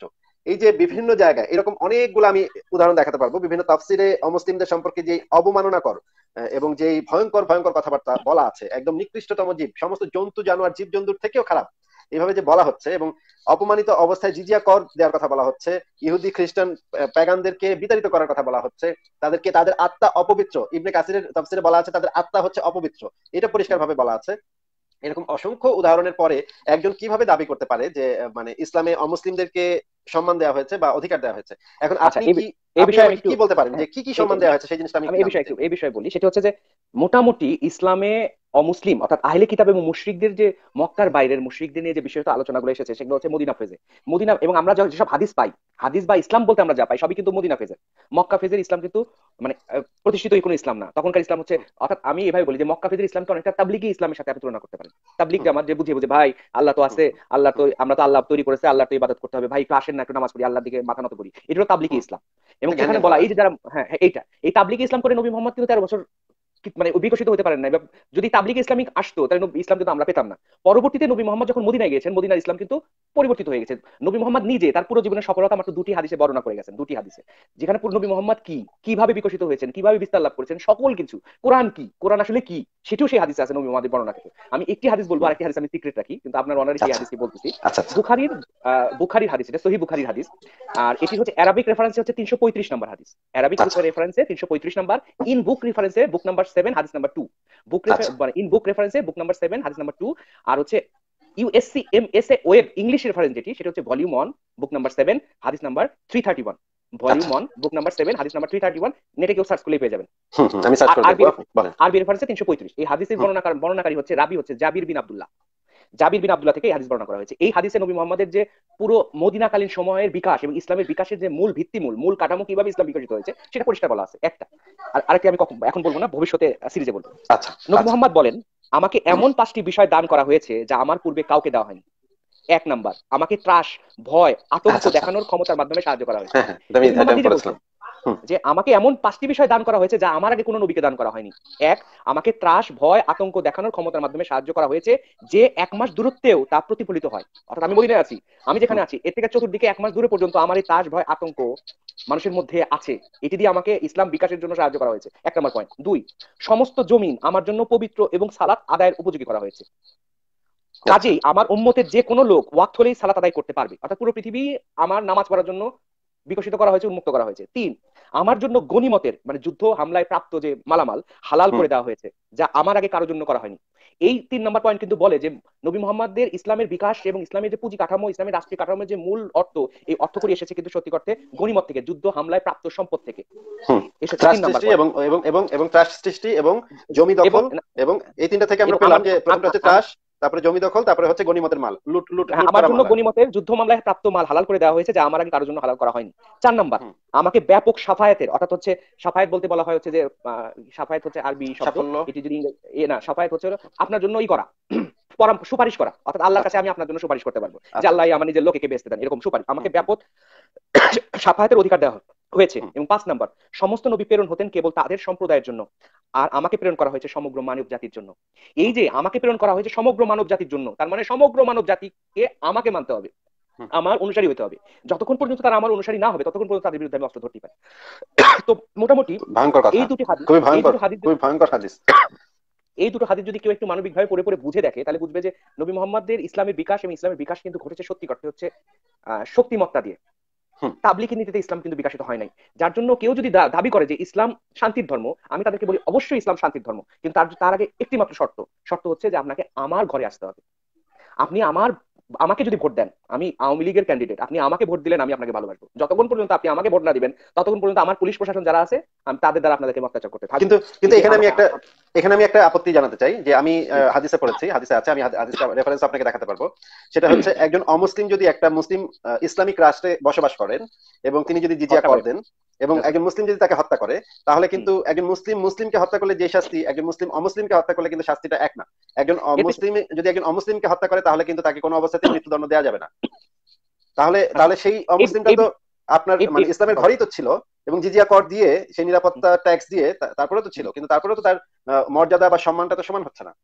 S1: এই যে বিভিন্ন জায়গায় এরকম অনেকগুলো আমি উদাহরণ দেখাতে পারবো, বিভিন্ন তাফসিরে অমুসলিমদের সম্পর্কে যে অবমাননাকর আহ, এবং যে ভয়ঙ্কর ভয়ঙ্কর কথাবার্তা বলা আছে, একদম নিকৃষ্টতম জীব, সমস্ত জন্তু জানোয়ার জীব জন্তুর থেকেও খারাপ এইভাবে যে বলা হচ্ছে, এবং অপমানিত অবস্থায় জিজিয়া কর দেওয়ার কথা বলা হচ্ছে, ইহুদি খ্রিস্টান আহ, প্যাগানদেরকে বিতাড়িত করার কথা বলা হচ্ছে, তাদেরকে তাদের আত্মা অপবিত্র, ইবনে কাসিরের তাফসিরে বলা আছে তাদের আত্মা হচ্ছে অপবিত্র, এটা পরিষ্কার ভাবে বলা আছে। এরকম অসংখ্য উদাহরণের পরে একজন কিভাবে দাবি করতে পারে যে আহ, মানে ইসলামে অমুসলিমদেরকে সম্মান দেওয়া হয়েছে বা অধিকার দেওয়া হয়েছে? এখন
S2: আচ্ছা,
S1: আপনি
S2: এই
S1: কি,
S2: বি- এই
S1: আপনি
S2: বিষয়ে আমি
S1: আমাকে
S2: একটু,
S1: কি বলতে পারেন যে
S2: হ্যাঁ,
S1: কি কি
S2: এই
S1: সম্মান দেওয়া হয়েছে, সেই জিনিসটা আমি
S2: আমি
S1: একটু
S2: এই
S1: জানতে
S2: বিষয়ে একটু
S1: চাই।
S2: এই বিষয়ে বলি। সেটা হচ্ছে যে মোটামুটি ইসলামে অমুসলিম অর্থাৎ আহলে কিতাব এবং মুশরিকদের যে মক্কার বাইরের মুশরিকদের নিয়ে যে বিষয়টা আলোচনাগুলো এসেছে সেগুলো হচ্ছে মদিনা ফেজে। মদিনা, এবং আমরা যা- যেসব হাদিস পাই, হাদিস বা ইসলাম বলতে আমরা যা পাই সবই কিন্তু মদিনা ফেজের। মক্কা ফেজের ইসলাম কিন্তু মানে আহ, প্রতিষ্ঠিত এই কোনো ইসলাম না। তখনকার ইসলাম হচ্ছে, অর্থাৎ আমি এভাবে বলি যে মক্কা ফেজের ইসলামকে অনেকটা তাবলিগি ইসলামের সাথে আপনি তুলনা করতে পারেন। তাবলিগ
S1: হুম
S2: জামাত যে বুঝিয়ে বুঝে ভাই আল্লাহ তো
S1: হুম
S2: আছে, আল্লাহ তো,
S1: হুম
S2: আমরা তো আল্লাহ তৈরি করেছে, আল্লাহ তো ইবাদত করতে হবে, ভাই একটু আসেন না, একটু নামাজ পড়ি, আল্লাহর দিকে মাথা নত করি, এটা হলো তাবলিগি
S1: হুম,
S2: ইসলাম। এবং
S1: জ্ঞান
S2: এখানে
S1: জ্ঞান
S2: বলা
S1: করা আর
S2: এই যে
S1: কি।
S2: যারা, হ্যাঁ হ্যাঁ, এইটা এই তাবলিগি ইসলাম করে নবী মোহাম্মদ কিন্তু তেরো বছর কি- মানে বিকশিত হতে পারেন না। এবার যদি তাবলিগ ইসলামিক আসতো তাহলে নবী- ইসলাম কিন্তু আমরা পেতাম না। পরবর্তীতে নবী মোহাম্মদ যখন মদিনায় গিয়েছেন, মদিনার ইসলাম কিন্তু পরিবর্তিত হয়ে গেছে। নবী মোহাম্মদ নিজে তার পুরো জীবনের সফলতা মাত্র দুটি হাদিসে বর্ণনা করে গেছেন, দুটি হাদিসে, যেখানে পুরো নবী মোহাম্মদ কি, কিভাবে বিকশিত হয়েছেন, কিভাবে বিস্তার লাভ করেছেন, সকল কিছু, কোরআন কি, কোরআন আসলে কি, সেটাও সেই হাদিসে আছে নবী মোহাম্মদের বর্ণনা থেকে। আমি একটি হাদিস বলবো,
S1: হুম,
S2: আরেকটি হাদিস আমি সিক্রেট রাখি, কিন্তু আপনার অনারে সেই
S1: আচ্ছা
S2: হাদিসটি বলতেছি।
S1: আচ্ছা আচ্ছা।
S2: বুখারীর আহ, বুখারীর হাদিস, এটা সহিহ বুখারীর হাদিস। আর এটি হচ্ছে অ্যারাবিক রেফারেন্সে হচ্ছে তিনশো পঁয়ত্রিশ নম্বর হাদিস। অ্যারাবিক
S1: আচ্ছা
S2: রেফারেন্সে তিনশো পঁয়ত্রিশ নাম্বার, ইন বুক রেফারেন্সে বুক নাম্বার সেভেন হাদিস নাম্বার টু। বুক
S1: আচ্ছা।
S2: মানে ইন বুক রেফারেন্সে বুক নাম্বার সেভেন হাদিস নাম্বার টু। আর হচ্ছে USC M S A web English reference যেটি, সেটা হচ্ছে volume one book number seven হাদিস number three thirty one. Volume
S1: আচ্ছা।
S2: ওয়ান বুক নাম্বার সেভেন হাদিস নাম্বার থ্রি থার্টি ওয়ান। নেটে কেউ সার্চ করলেই পেয়ে যাবেন।
S1: হুম হুম, আমি সার্চ
S2: আর
S1: করে
S2: আরবি,
S1: দেখবো, আপনি বলেন।
S2: আরবি রেফারেন্সে তিনশো পঁয়ত্রিশ। এই হাদিসের
S1: হুম
S2: বর্ণনাকার বর্ণনাকারী হচ্ছে রাবি হচ্ছে জাবির বিন আব্দুল্লাহ। জাবির বিন আব্দুল্লাহ থেকে এই হাদিস বর্ণনা করা হয়েছে। এই হাদিসে নবী মোহাম্মদের যে পুরো মদিনাকালীন সময়ের বিকাশ এবং ইসলামের বিকাশের যে মূল ভিত্তিমূল মূল কাঠামো কিভাবে ইসলাম বিকশিত হয়েছে সেটা পরিষ্কার বলা আছে একটা। আর আরেকটি আমি কখন এখন বলবো না, ভবিষ্যতে সিরিজে বলবো।
S1: আচ্ছা
S2: নবী
S1: আচ্ছা।
S2: মোহাম্মদ বলেন, আমাকে এমন পাঁচটি বিষয় দান করা হয়েছে যা আমার পূর্বে কাউকে দেওয়া হয়নি। এক নাম্বার, আমাকে ত্রাস, ভয়, আতঙ্ক
S1: আচ্ছা আচ্ছা।
S2: দেখানোর ক্ষমতার মাধ্যমে সাহায্য করা হয়েছে।
S1: হ্যাঁ হ্যাঁ, এটা আমি
S2: নবী
S1: এটা
S2: মোহাম্মদ
S1: আমি
S2: নিজে
S1: পড়েছিলাম।
S2: বলছেন
S1: হুম
S2: যে আমাকে এমন পাঁচটি বিষয় দান করা হয়েছে যা আমার আগে কোনো নবীকে দান করা হয়নি। এক, আমাকে ত্রাস, ভয়, আতঙ্ক দেখানোর ক্ষমতার মাধ্যমে সাহায্য করা হয়েছে, যে এক মাস দূরত্বেও তা প্রতিফলিত হয়। অর্থাৎ আমি মদিনায় আছি, আমি যেখানে
S1: হুম
S2: আছি এর থেকে চতুর্দিকে এক মাস দূরে পর্যন্ত আমার এই ত্রাস, ভয়, আতঙ্ক মানুষের মধ্যে আছে। এটি দিয়ে আমাকে ইসলাম বিকাশের জন্য সাহায্য করা হয়েছে, এক নম্বর পয়েন্ট। দুই, সমস্ত জমিন আমার জন্য পবিত্র এবং সালাত আদায়ের উপযোগী করা হয়েছে।
S1: আচ্ছা।
S2: কাজেই আমার উম্মতের যে কোনো লোক ওয়াক্ত হলেই সালাত আদায় করতে পারবে, অর্থাৎ পুরো পৃথিবী আমার নামাজ পড়ার জন্য বিকশিত করা হয়েছে, উন্মুক্ত করা হয়েছে। তিন, আমার জন্য গনিমতের মানে যুদ্ধ হামলায় প্রাপ্ত যে মালামাল হালাল
S1: হুম
S2: করে দেওয়া হয়েছে, যা আমার আগে কারোর জন্য করা হয়নি। এই তিন নম্বর পয়েন্ট কিন্তু বলে যে নবী মোহাম্মদের ইসলামের বিকাশ এবং ইসলামের যে পুঁজি কাঠামো, ইসলামের রাষ্ট্রীয় কাঠামোর যে মূল অর্থ, এই অর্থ করে এসেছে কিন্তু সত্যি অর্থে গনিমত থেকে, যুদ্ধ হামলায় প্রাপ্ত সম্পদ থেকে
S1: হুম।
S2: এসেছে।
S1: ত্রাস
S2: তিন নম্বর
S1: সৃষ্টি
S2: পয়েন্ট।
S1: এবং এবং এবং এবং ত্রাস সৃষ্টি এবং জমি
S2: এবং
S1: দখল, এবং এই তিনটা থেকে আমরা
S2: এবং
S1: পেলাম
S2: আমার
S1: যে প্রথমটা হচ্ছে ত্রাস, তারপরে জমি দখল, তারপরে হচ্ছে গনিমতের মাল, লুট লুট
S2: হ্যাঁ,
S1: লুট
S2: আমার
S1: করা
S2: জন্য
S1: মাল আর কি।
S2: গনিমতের যুদ্ধ মামলায় প্রাপ্ত মাল হালাল করে দেওয়া হয়েছে, যা আমার আগে কারোর জন্য হালাল করা হয়নি। চার নাম্বার,
S1: হুম।
S2: আমাকে ব্যাপক সাফায়াতের, অর্থাৎ হচ্ছে সাফায়াত বলতে বলা হয় হচ্ছে যে আহ, সাফায়াত হচ্ছে আরবি শব্দ।
S1: সাফল্য।
S2: এটি যদি ইংরে- এ না, সাফায়াত হচ্ছে হলো আপনার জন্য ই করা, পরাম- সুপারিশ করা, অর্থাৎ আল্লাহর কাছে
S1: আচ্ছা
S2: আমি আপনার জন্য সুপারিশ করতে পারবো যে
S1: আচ্ছা
S2: আল্লাহ
S1: আচ্ছা।
S2: আমার নিজের লোককে বেচতে দেন, এরকম সুপারিশ আমাকে
S1: হুম হুম
S2: ব্যাপক সাফায়াতের অধিকার দেওয়া হয়েছে।
S1: হুম
S2: এবং পাঁচ নাম্বার, সমস্ত নবী প্রেরণ হতেন কেবল তাদের সম্প্রদায়ের জন্য, আর আমাকে প্রেরণ করা হয়েছে সমগ্র মানব জাতির জন্য। এই
S1: হুম
S2: যে আমাকে প্রেরণ করা হয়েছে সমগ্র মানব জাতির জন্য, তার মানে সমগ্র মানব জাতিকে আমাকে মানতে হবে,
S1: হুম।
S2: আমার অনুসারী হতে হবে। যতক্ষণ পর্যন্ত তারা আমার অনুসারী না হবে ততক্ষণ পর্যন্ত তাদের বিরুদ্ধে আমি অস্ত্র ধরতে পারি। তো মোটামুটি
S1: ভয়ঙ্কর কথা,
S2: এই দুটি হাদিস,
S1: খুবই
S2: এই
S1: ভয়ঙ্কর,
S2: দুটো হাদিস
S1: খুবই ভয়ঙ্কর হাদিস।
S2: এই দুটো হাদিস যদি কেউ একটু মানবিকভাবে পড়ে পড়ে বুঝে দেখে তাহলে বুঝবে যে নবী মোহাম্মদের ইসলামের বিকাশ এবং ইসলামের বিকাশ কিন্তু ঘটেছে সত্যি করতে হচ্ছে আহ শক্তিমত্তা দিয়ে।
S1: হুম
S2: তাবলিগের নীতিতে ইসলাম কিন্তু বিকশিত হয় নাই। যার জন্য কেউ যদি দা- দাবি করে যে ইসলাম শান্তির ধর্ম, আমি তাদেরকে বলি অবশ্যই ইসলাম শান্তির ধর্ম, কিন্তু তার তার আগে একটি মাত্র শর্ত, শর্ত হচ্ছে যে আপনাকে আমার ঘরে আসতে হবে। আপনি আমার আমাকে যদি ভোট দেন, আমি আওয়ামী লীগের ক্যান্ডিডেট, আপনি আমাকে ভোট দিলেন, আমি আপনাকে ভালোবাসবো। যতক্ষণ পর্যন্ত আপনি আমাকে ভোট না দিবেন ততক্ষণ পর্যন্ত আমার পুলিশ প্রশাসন যারা আছে আমি তাদের দ্বারা আপনাদেরকে অত্যাচার করতে থাকবো।
S1: কিন্তু
S2: এই
S1: কিন্তু
S2: যে
S1: এখানে আমি
S2: আমা-
S1: একটা, এখানে আমি একটা আপত্তি জানাতে চাই যে আমি
S2: জি,
S1: আহ, হাদিসে পড়েছি, হাদিসে আছে, আমি হাদ- হাদিসটা রেফারেন্স আপনাকে দেখাতে পারবো। সেটা হচ্ছে একজন অমুসলিম যদি একটা মুসলিম আহ, ইসলামিক রাষ্ট্রে বসবাস করেন এবং তিনি যদি জিজিয়া
S2: হত্যা
S1: কর
S2: করে।
S1: দেন, এবং
S2: আচ্ছা।
S1: একজন মুসলিম যদি তাকে হত্যা করে, তাহলে
S2: হুম।
S1: কিন্তু একজন মুসলিম মুসলিমকে হত্যা করলে যে শাস্তি, একজন মুসলিম অমুসলিমকে হত্যা করলে কিন্তু শাস্তিটা এক না। একজন
S2: এর পেছনে
S1: মুসলিম যদি একজন অমুসলিমকে হত্যা করে তাহলে কিন্তু তাকে কোনো অবস্থাতেই মৃত্যুদণ্ড দেওয়া যাবে না। তাহলে
S2: আচ্ছা,
S1: তাহলে সেই
S2: এই
S1: অমুসলিমটা
S2: এই
S1: তো আপনার
S2: এই
S1: মানে
S2: এই-
S1: ইসলামের ঘরেই তো ছিল, এবং জিজিয়া কর দিয়ে সেই নিরাপত্তা ট্যাক্স দিয়ে তা- তারপরে তো ছিল, কিন্তু তারপরে তো তার আহ, মর্যাদা বা সম্মানটা তো সমান হচ্ছে না।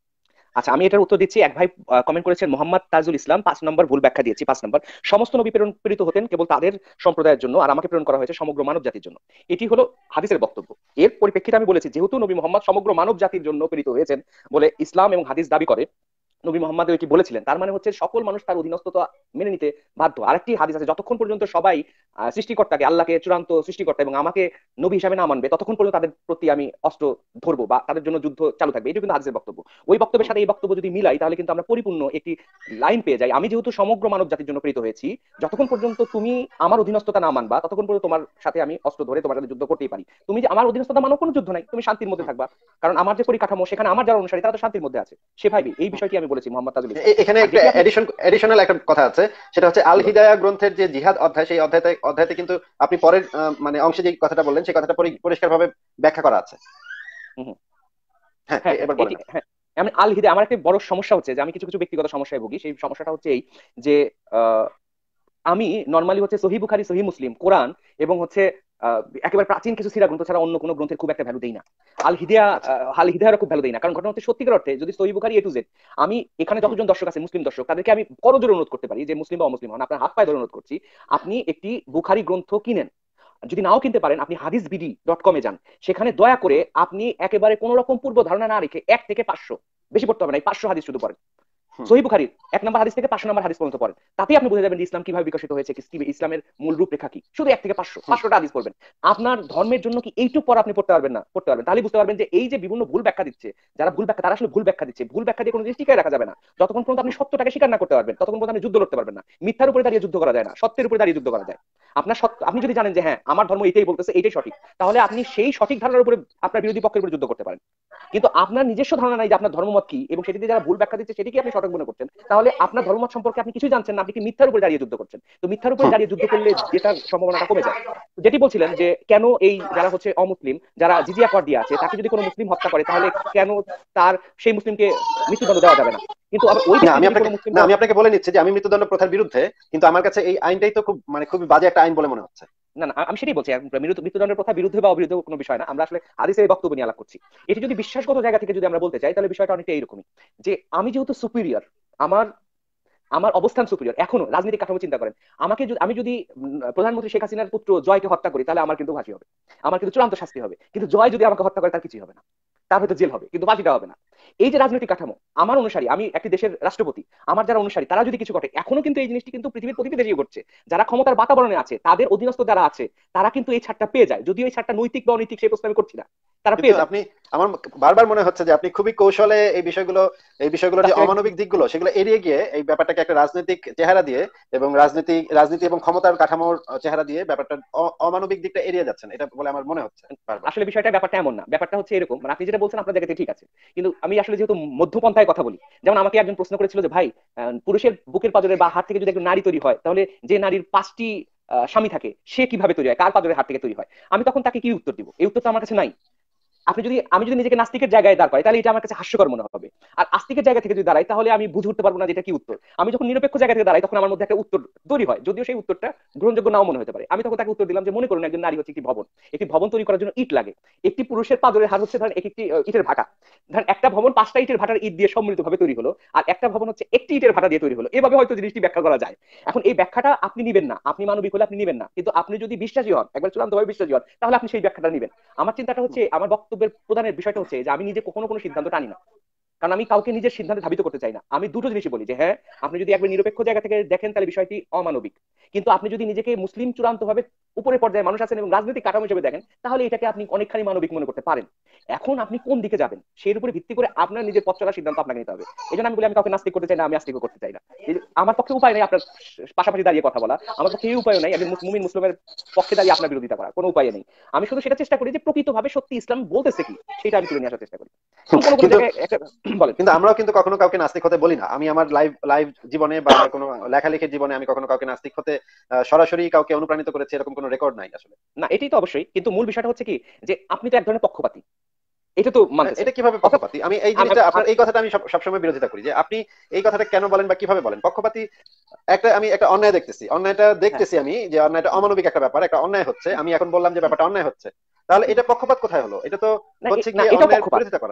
S2: আচ্ছা, আমি এটার উত্তর দিচ্ছি। এক ভাই কমেন্ট করেছেন, মোহাম্মদ তাজুল ইসলাম, পাঁচ নম্বর ভুল ব্যাখ্যা দিয়েছি। পাঁচ নম্বর, সমস্ত নবী প্রেরণ প্রেরিত হতেন কেবল তাদের সম্প্রদায়ের জন্য, আর আমাকে প্রেরণ করা হয়েছে সমগ্র মানব জাতির জন্য। এটি হলো হাদিসের বক্তব্য। এর পরিপ্রেক্ষিতে আমি বলেছি, যেহেতু নবী মোহাম্মদ সমগ্র মানব জাতির জন্য প্রেরিত হয়েছেন বলে ইসলাম এবং হাদিস দাবি করে, নবী মোহাম্মদ এটি বলেছিলেন, তার মানে হচ্ছে সকল মানুষ তার অধীনস্থতা মেনে নিতে বাধ্য। আরেকটি হাদিস আছে, যতক্ষণ পর্যন্ত সবাই আহ, সৃষ্টিকর্তাকে, আল্লাহকে চূড়ান্ত সৃষ্টিকর্তা এবং আমাকে নবী হিসাবে না মানবে, ততক্ষণ পর্যন্ত তাদের প্রতি আমি অস্ত্র ধরবো বা তাদের জন্য যুদ্ধ চালু থাকবে। এটা কিন্তু হাদিসের বক্তব্য। ওই বক্তব্যের সাথে এই বক্তব্য যদি মিলাই, তাহলে কিন্তু আমরা পরিপূর্ণ একটি লাইন পেয়ে যাই। আমি যেহেতু সমগ্র মানব জাতির জন্য প্রেরিত হয়েছি, যতক্ষণ পর্যন্ত তুমি আমার অধীনস্থতা না মানবা, ততক্ষণ পর্যন্ত তোমার সাথে আমি অস্ত্র ধরে তোমার সাথে যুদ্ধ করতেই পারি। তুমি যে আমার অধীনস্থতা মানো, কোনো যুদ্ধ নাই, তুমি শান্তির মধ্যে থাকবা। কারণ আমার যে পরিকাঠামো, সেখানে আমার যারা অনুসারী তারা তো শান্তির মধ্যে আছে। সে ভাইবি, এই বিষয়টি আমি বলেছি মোহাম্মদ তাজুল ইসলাম।
S1: এ- এখানে
S2: আর
S1: একটা
S2: যেটি আপনি
S1: এডিশন এডিশনাল একটা কথা আছে, সেটা হচ্ছে আল
S2: কি বলেন?
S1: হিদায়া গ্রন্থের যে জিহাদ অধ্যায়, সেই অধ্যায়তে অধ্যায়তে কিন্তু আপনি পরের আহ, মানে অংশে যে কথাটা বললেন, সেই কথাটা পরিষ্কার ভাবে ব্যাখ্যা করা আছে।
S2: হুম, হুম।
S1: হ্যাঁ,
S2: হ্যাঁ,
S1: এ-
S2: হ্যাঁ,
S1: এবার
S2: এটি
S1: বলেন আপনি।
S2: হ্যাঁ। আমি আল হিদায়া, আমার একটা বড় সমস্যা হচ্ছে যে আমি কিছু কিছু ব্যক্তিগত সমস্যায় ভুগি। সেই সমস্যাটা হচ্ছে এই যে আহ, আমি নর্মালি হচ্ছে সহি বুখারি, সহি মুসলিম, কোরআন এবং হচ্ছে আহ, একেবারে প্রাচীন কিছু সিরা গ্রন্থ ছাড়া অন্য কোনো গ্রন্থের খুব একটা ভ্যালু দেই না। আল হিদিয়া,
S1: আচ্ছা।
S2: আহ, আল হিদায়ার খুব ভ্যালু দেই না। কারণ ঘটনা হচ্ছে, সত্যিকার অর্থে যদি সহি বুখারি এ টু জেড, আমি এখানে
S1: হুম।
S2: যতজন দর্শক আছে মুসলিম দর্শক, তাদেরকে আমি করজোড়ে অনুরোধ করতে পারি, যে মুসলিম বা অমুসলিম হন, আপনার হাত পায়ে ধরে অনুরোধ করছি, আপনি একটি বুখারি গ্রন্থ কিনেন। যদি নাও কিনতে পারেন, আপনি হাদিস বিডি ডট কমে যান। সেখানে দয়া করে আপনি একেবারে কোনো রকম পূর্ব ধারণা না রেখে এক থেকে পাঁচশো, বেশি পড়তে হবে না, এই পাঁচশো হাদিস শুধু পড়েন।
S1: হুম।
S2: সহিহ বুখারীর এক নম্বর হাদিস থেকে পাঁচশো নম্বর হাদিস পর্যন্ত পড়েন। তাতেই আপনি বুঝে যাবেন যে ইসলাম কিভাবে বিকশিত হয়েছে, কি কি- ইসলামের মূল রূপরেখা কি। শুধু এক থেকে পাঁচশো,
S1: হুম।
S2: পাঁচশোটা হাদিস পড়বেন। আপনার ধর্মের জন্য কি এইটুকু পড়া আপনি পড়তে পারবেন না? পড়তে পারবেন। তাহলে বুঝতে পারবেন যে এই যে বিভিন্ন ভুল ব্যাখ্যা দিচ্ছে, যারা ভুল ব্যাখ্যা, তারা আসলে ভুল ব্যাখ্যা দিচ্ছে। ভুল ব্যাখ্যা দিয়ে কোনো জিনিস টিকায় রাখা যাবে না। যতক্ষণ পর্যন্ত আপনি
S1: হুম।
S2: সত্যটাকে স্বীকার না করতে পারবেন, ততক্ষণ পর্যন্ত আপনি যুদ্ধ লড়তে পারবেন না। মিথ্যার উপরে দাঁড়িয়ে যুদ্ধ করা যায় না, সত্যের উপরে দাঁড়িয়ে যুদ্ধ করা যায়। আপনার সত্য, আপনি যদি জানেন যে হ্যাঁ আমার ধর্ম এটাই বলতেছে, এটাই সঠিক, তাহলে আপনি সেই সঠিক ধারণার উপরে আপনার বিরোধী পক্ষের উপরে যুদ্ধ করতে পারেন। কিন্তু আপনার নিজস্ব ধারণা নাই যে আপনার ধর্মমত কি, এবং সেটিতে যারা ভুল ব্যাখ্যা দিচ্ছে সেটিকে আপনি সঠিক মনে করছেন, তাহলে আপনার ধর্মমত সম্পর্কে আপনি কিছুই জানছেন না, আপনি কি মিথ্যার উপরে দাঁড়িয়ে যুদ্ধ করছেন। তো মিথ্যার উপরে
S1: হুম।
S2: দাঁড়িয়ে যুদ্ধ করলে জেতার সম্ভাবনাটা কমে যায়। তো যেটি বলছিলেন যে কেন এই যারা হচ্ছে অমুসলিম, যারা জিজিয়া কর দিয়ে আছে, তাকে যদি কোনো মুসলিম হত্যা করে, তাহলে কেন তার সেই মুসলিমকে মৃত্যুদণ্ড দেওয়া যাবে না? কিন্তু আবার ওই
S1: না
S2: ব্যক্তি
S1: আমি
S2: যদি
S1: আপনাকে
S2: কোনো
S1: না
S2: মুসলিমকে,
S1: আমি আপনাকে বলে নিচ্ছি যে আমি মৃত্যুদণ্ড প্রথার বিরুদ্ধে, কিন্তু আমার কাছে এই আইনটাই তো খুব মানে খুবই বাজে একটা আইন বলে মনে হচ্ছে।
S2: না না, আমি সেটাই বলছি, মৃত্যু- মৃত্যুদণ্ডের প্রথা বিরুদ্ধে বা অবিরুদ্ধে কোনো বিষয় না, আমরা আসলে হাদিসের এই বক্তব্য নিয়ে আলাপ করছি। এটি যদি বিশ্বাসগত জায়গা থেকে যদি আমরা বলতে চাই, তাহলে বিষয়টা অনেকটা এইরকমই, যে আমি যেহেতু সুপিরিয়র, আমার আমার অবস্থান সুপিরিয়র, এখনো রাজনৈতিক কাঠামো চিন্তা করেন, আমাকে যদি, আমি যদি উম, প্রধানমন্ত্রী শেখ হাসিনার পুত্র জয়কে হত্যা করি, তাহলে আমার কিন্তু ফাঁসি হবে, আমার কিন্তু চূড়ান্ত শাস্তি হবে। কিন্তু জয় যদি আমাকে হত্যা করে, তার কিছুই হবে না, তার হয়তো জেল হবে, কিন্তু ফাঁসিটা হবে না। এই যে রাজনৈতিক কাঠামো, আমার অনুসারী, আমি একটি দেশের রাষ্ট্রপতি, আমার যারা অনুসারী তারা যদি কিছু ঘটে, এখনো কিন্তু এই জিনিসটি কিন্তু পৃথিবীর প্রতিটি দেশেই ঘটছে। যারা ক্ষমতার বাতাবরণে আছে, তাদের অধীনস্থ যারা আছে, তারা কিন্তু এই ছাড়টা পেয়ে যায়। যদিও এই ছাড়টা নৈতিক বা অনৈতিক সেই প্রশ্ন আমি করছি না, তারা
S1: কিন্তু
S2: পেয়ে যায়।
S1: আপনি, আমার বারবার মনে হচ্ছে যে আপনি খুবই কৌশলে এই বিষয়গুলো, এই বিষয়গুলোর যে
S2: রাষ্ট্রের,
S1: অমানবিক দিকগুলো সেগুলো এড়িয়ে গিয়ে এই ব্যাপারটাকে একটা রাজনৈতিক চেহারা দিয়ে এবং রাজনীতি রাজনীতি এবং ক্ষমতার কাঠামোর চেহারা দিয়ে ব্যাপারটা অ- অমানবিক দিকটা এড়িয়ে যাচ্ছেন, এটা বলে আমার মনে হচ্ছে বারবার।
S2: আসলে বিষয়টা, ব্যাপারটা এমন না, ব্যাপারটা হচ্ছে এরকম, মানে আপনি যেটা বলছেন আপনার জায়গাতে ঠিক আছে, কিন্তু আমি আসলে যেহেতু মধ্যপন্থায় কথা বলি, যেমন আমাকে একজন প্রশ্ন করেছিল যে ভাই, আহ, পুরুষের বুকের পাঁজরের বা হাত থেকে যদি একজন নারী তৈরি হয়, তাহলে যে নারীর পাঁচটি আহ, স্বামী থাকে, সে কিভাবে তৈরি হয়, কার পাঁজরের হাত থেকে তৈরি হয়? আমি তখন তাকে কি উত্তর দিব? এই উত্তর তো আমার কাছে নাই। আপনি যদি, আমি যদি নিজেকে নাস্তিকের জায়গায় দাঁড় করাই, তাহলে এটা আমার কাছে হাস্যকর মনে হবে। আর আস্তিকের জায়গা থেকে যদি দাঁড়াই, তাহলে আমি বুঝে উঠতে পারবো না যে এটা কি উত্তর। আমি যখন নিরপেক্ষ জায়গা থেকে দাঁড়াই, তখন আমার মধ্যে একটা উত্তর তৈরি হয়, যদিও সেই উত্তরটা গ্রহণযোগ্য নাও মনে হতে পারে। আমি তখন তাকে উত্তর দিলাম যে মনে করুন একজন নারী হচ্ছে একটি ভবন, একটি ভবন তৈরি করার জন্য ইট লাগে। একটি পুরুষের পাদরের হার হচ্ছে ধরেন এক একটি আহ, ইটের ভাটা। ধরেন একটা ভবন পাঁচটা ইটের ভাটার ইট দিয়ে সম্মিলিতভাবে তৈরি হলো, আর একটা ভবন হচ্ছে একটি ইটের ভাটা দিয়ে তৈরি হলো। এভাবে হয়তো জিনিসটি ব্যাখ্যা করা যায়। এখন এই ব্যাখ্যাটা আপনি নিবেন না, আপনি মানবিক হলে আপনি নিবেন না, কিন্তু আপনি যদি বিশ্বাসী হন, একবার চূড়ান্তভাবে বিশ্বাসী হন, তাহলে আপনি সেই ব্যাখ্যাটা নিবেন। আমার চিন্তাটা হচ্ছে, আমার বক্তব্যের প্রধানের বিষয়টা হচ্ছে যে আমি নিজে কখনো কোনো সিদ্ধান্ত টানি না। কারণ আমি কাউকে নিজের সিদ্ধান্তে ধাবিত করতে চাই না। আমি দুটো জিনিসই বলি, যে হ্যাঁ, আপনি যদি একবার নিরপেক্ষ জায়গা থেকে দেখেন, তাহলে বিষয়টি অমানবিক। কিন্তু আপনি যদি নিজেকে মুসলিম চূড়ান্ত ভাবে উপরে পর্যায়ে মানুষ আছেন এবং রাজনৈতিক কাঠামো হিসেবে দেখেন, তাহলে এটাকে আপনি অনেকখানি মানবিক মনে করতে পারেন। এখন আপনি কোন দিকে যাবেন, সেই উপরে ভিত্তি করে আপনার নিজের পথ চলার সিদ্ধান্ত আপনাকে নিতে হবে। এই জন্য আমি বলি, আমি কাউকে নাস্তিক করতে চাই না, আমি আস্তিকও করতে চাই না। এই যে আমার পক্ষে উপায় নেই আপনার পাশাপাশি দাঁড়িয়ে কথা বলা, আমার পক্ষে এই উপায় নাই একজন মুমিন মুসলিমের পক্ষে দাঁড়িয়ে আপনার বিরোধিতা করা, কোনো উপায় নেই। আমি শুধু সেটা চেষ্টা করি যে প্রকৃতভাবে সত্যি ইসলাম বলতেছে কি, সেটা আমি তুলে নিয়ে আসার চেষ্টা করি। এবং কোনো কোনো
S1: কিন্তু
S2: জায়গায় একটা বলেন।
S1: কিন্তু আমরাও কিন্তু কখনো কাউকে নাস্তিক হতে বলি না। আমি আমার লাইভ লাইভ জীবনে বা আমার কোনো লেখালেখির জীবনে আমি কখনো কাউকে নাস্তিক হতে আহ, সরাসরি কাউকে অনুপ্রাণিত করেছি এরকম কোনো রেকর্ড নাই আসলে।
S2: না, এটাই তো অবশ্যই, কিন্তু মূল বিষয়টা হচ্ছে কি, যে আপনি তো এক ধরনের পক্ষপাতী, এটা তো
S1: আহ,
S2: মানতেছেন।
S1: এটা কিভাবে
S2: অর্থাৎ
S1: পক্ষপাতী? আমি এই
S2: আমি-
S1: জিনিসটা, আপনার
S2: আ-
S1: এই কথাটা আমি সব- সবসময় বিরোধিতা করি যে আপনি এই কথাটা কেন বলেন বা কিভাবে বলেন পক্ষপাতী। একটা আমি একটা অন্যায় দেখতেছি, অন্যায়টা
S2: হ্যাঁ,
S1: দেখতেছি আমি যে অন্যায়টা
S2: হুম,
S1: অমানবিক একটা ব্যাপার, একটা অন্যায় হচ্ছে,
S2: হুম,
S1: আমি এখন বললাম যে
S2: হুম,
S1: ব্যাপারটা অন্যায় হচ্ছে, তাহলে
S2: হুম।
S1: এটা পক্ষপাত কোথায় হলো? এটা তো
S2: না, এ-
S1: হচ্ছে
S2: না,
S1: গিয়ে
S2: এটাও
S1: অন্যায়ের
S2: পক্ষপাত।
S1: বিরোধিতা করা।